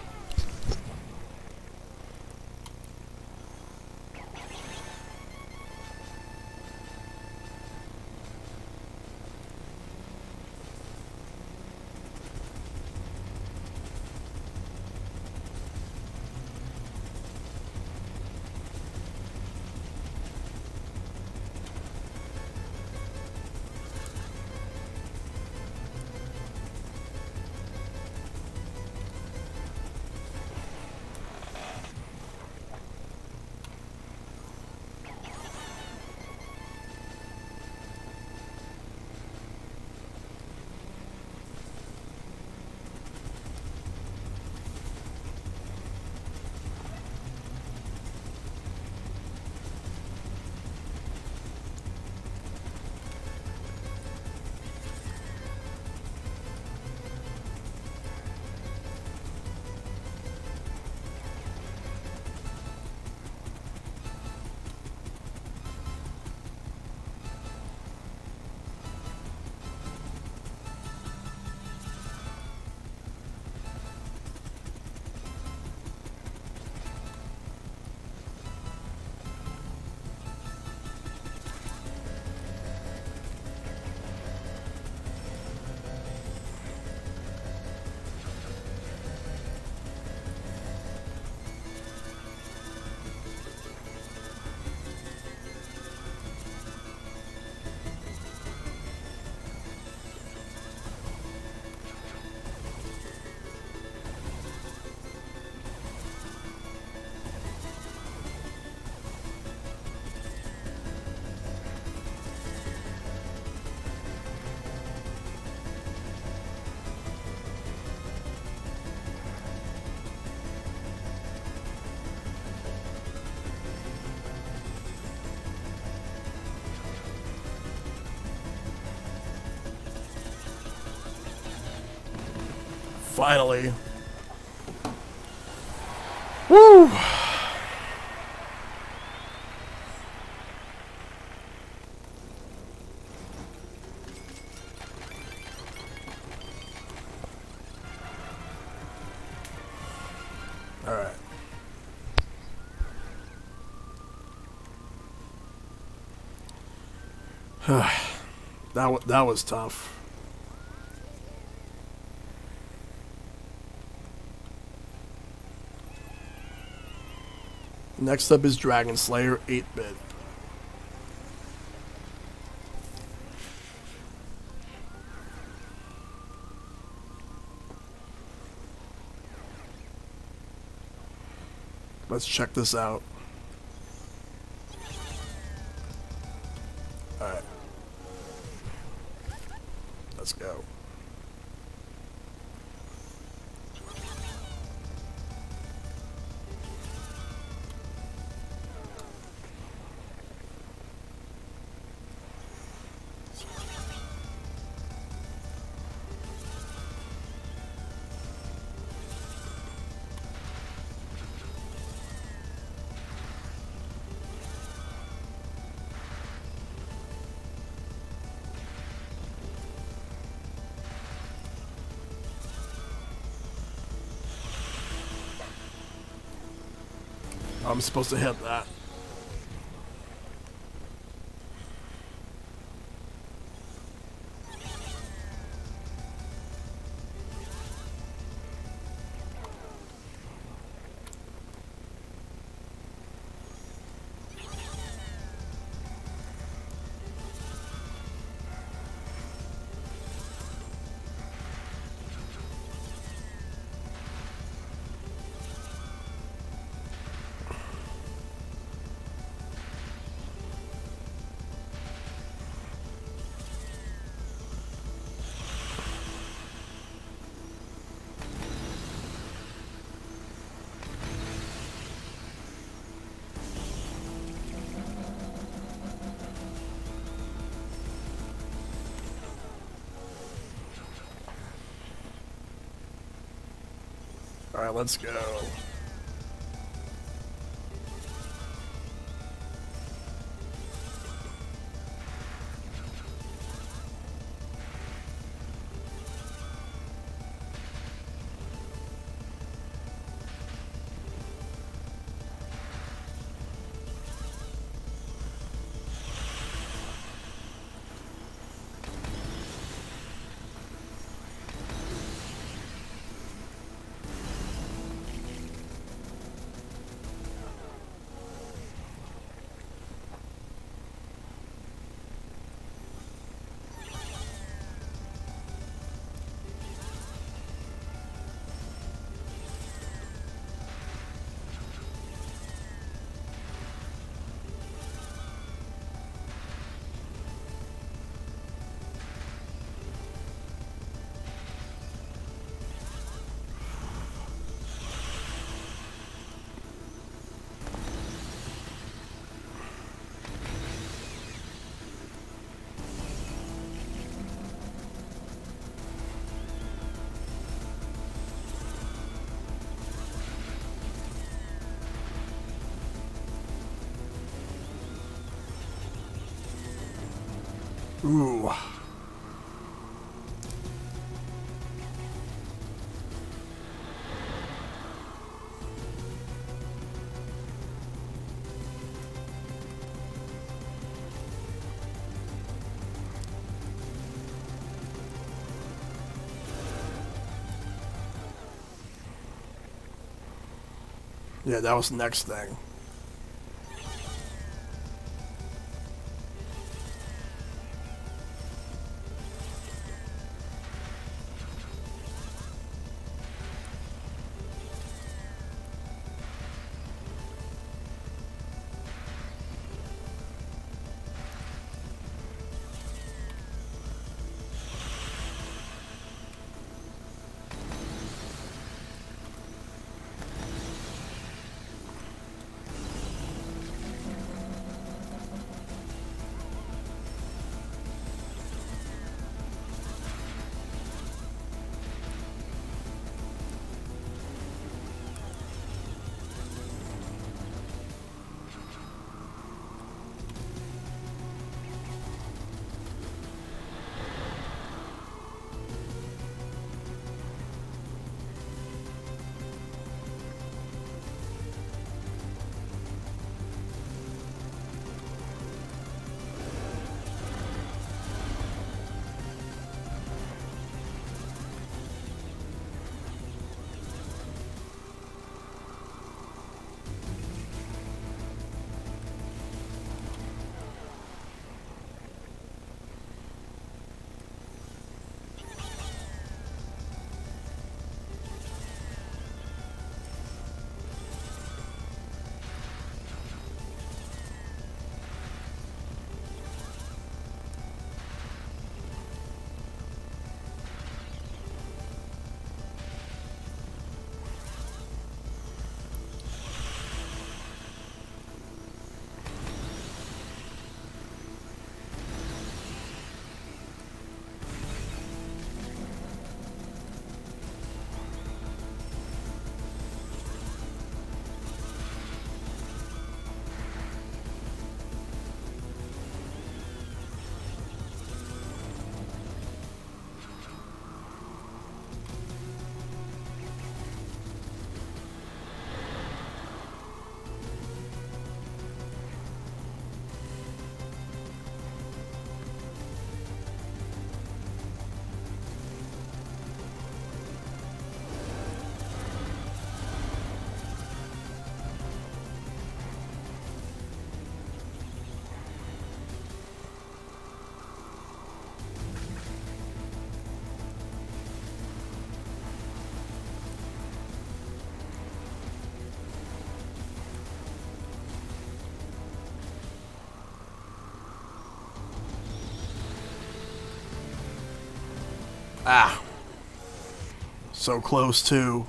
Finally. Woo! Alright. That was tough. Next up is Dragon Slayer 8-bit. Let's check this out. Alright. Let's go. I'm supposed to hit that. Alright, let's go. Ooh. Yeah, that was the next thing. Ah. So close, too.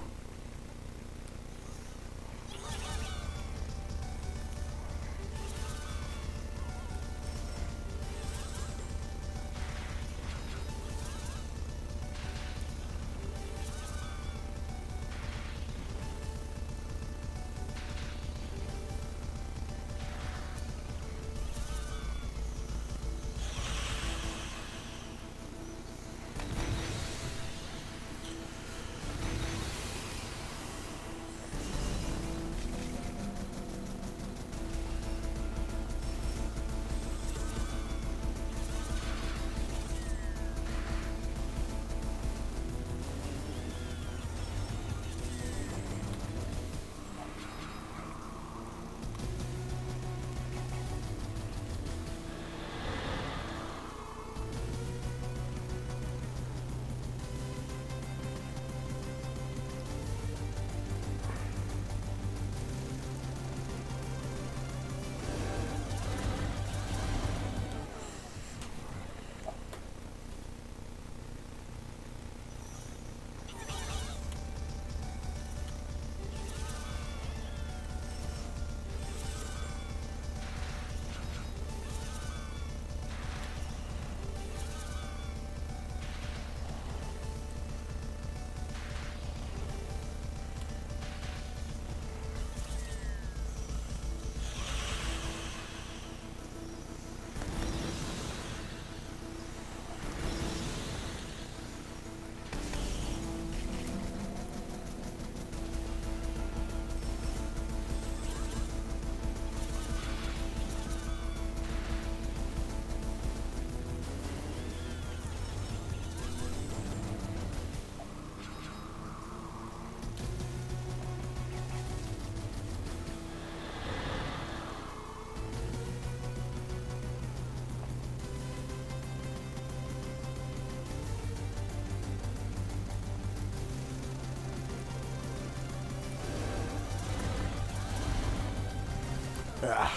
Ah.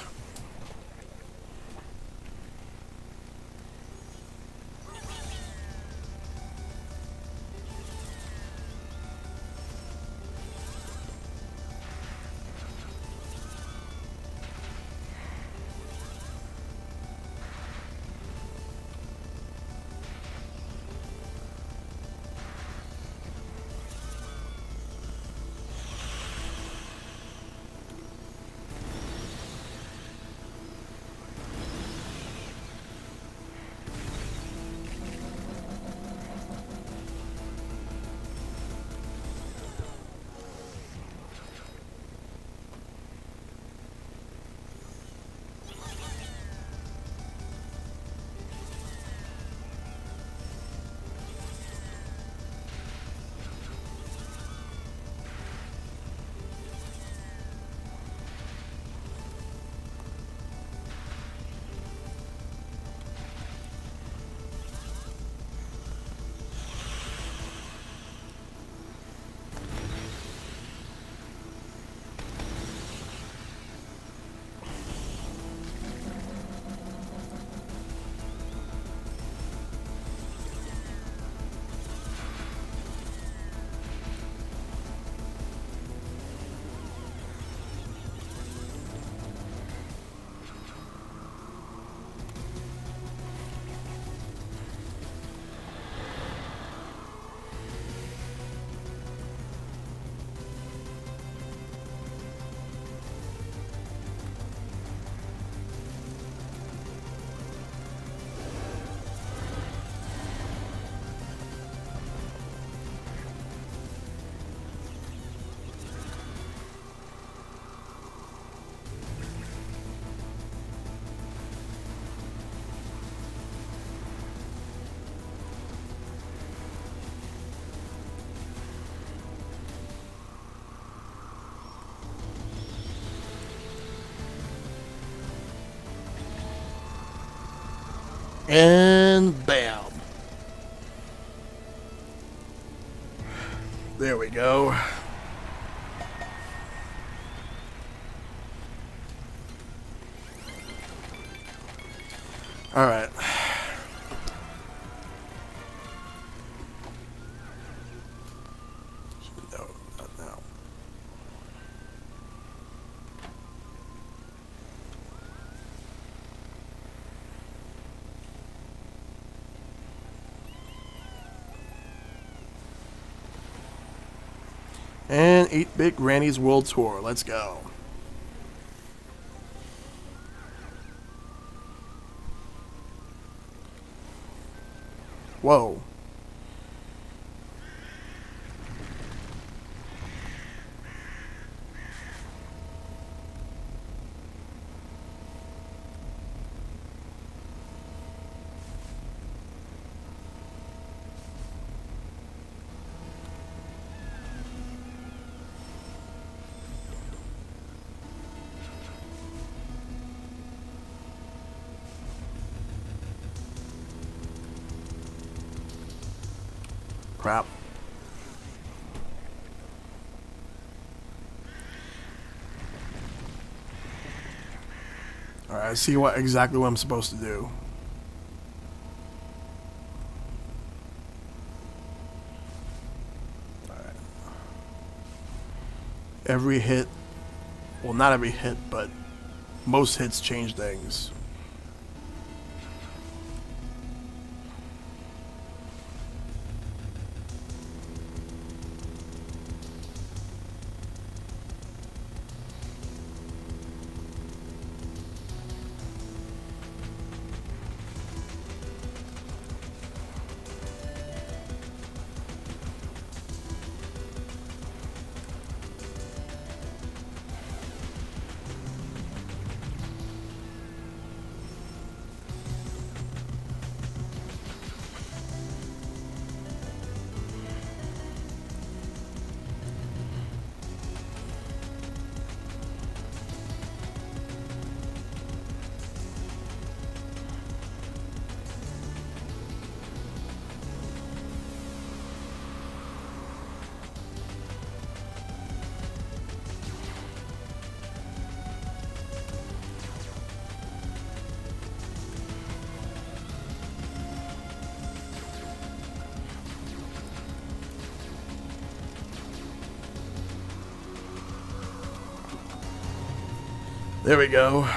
And bam. There we go. Alright. And 8-Bit Granny's World Tour. Let's go. Whoa. Crap. Alright, I see exactly what I'm supposed to do. Alright. Every hit, well, not every hit, but most hits change things. There we go.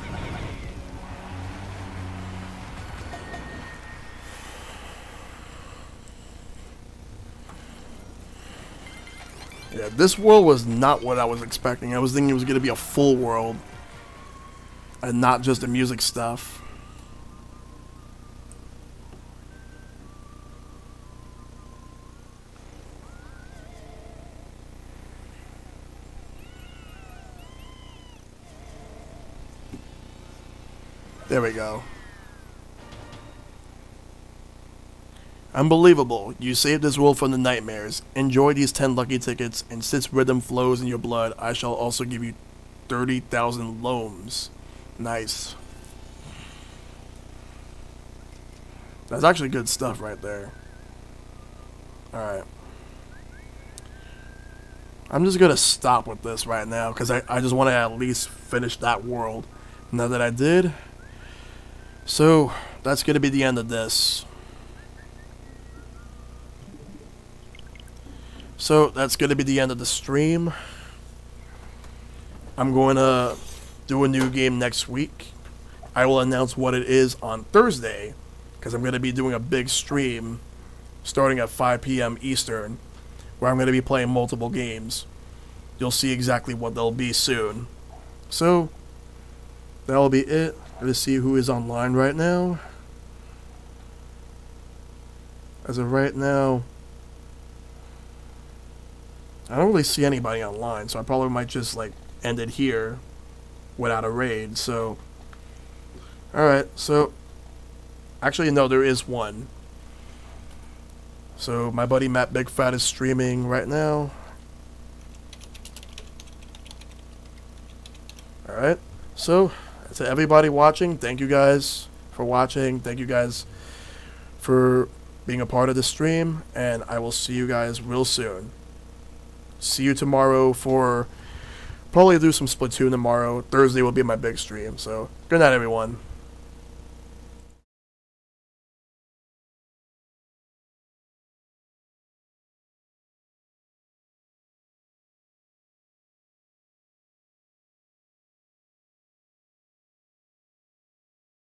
Yeah, this world was not what I was expecting. I was thinking it was going to be a full world and not just the music stuff. There we go. Unbelievable. You saved this world from the nightmares. Enjoy these 10 lucky tickets, and since rhythm flows in your blood, I shall also give you 30,000 loams. Nice. That's actually good stuff right there. Alright. I'm just gonna stop with this right now, because I just want to at least finish that world. Now that I did. So, that's going to be the end of this. So, that's going to be the end of the stream. I'm going to do a new game next week. I will announce what it is on Thursday, because I'm going to be doing a big stream starting at 5 p.m. Eastern, where I'm going to be playing multiple games. You'll see exactly what they'll be soon. So, that'll be it. Let's see who is online right now. As of right now, I don't really see anybody online, so I probably might just like end it here without a raid. So, alright, so actually no, there is one. So my buddy Matt Big Fat is streaming right now. Alright, so to everybody watching, thank you guys for watching. Thank you guys for being a part of the stream, and I will see you guys real soon. See you tomorrow for probably do some Splatoon tomorrow. Thursday will be my big stream. So good night, everyone.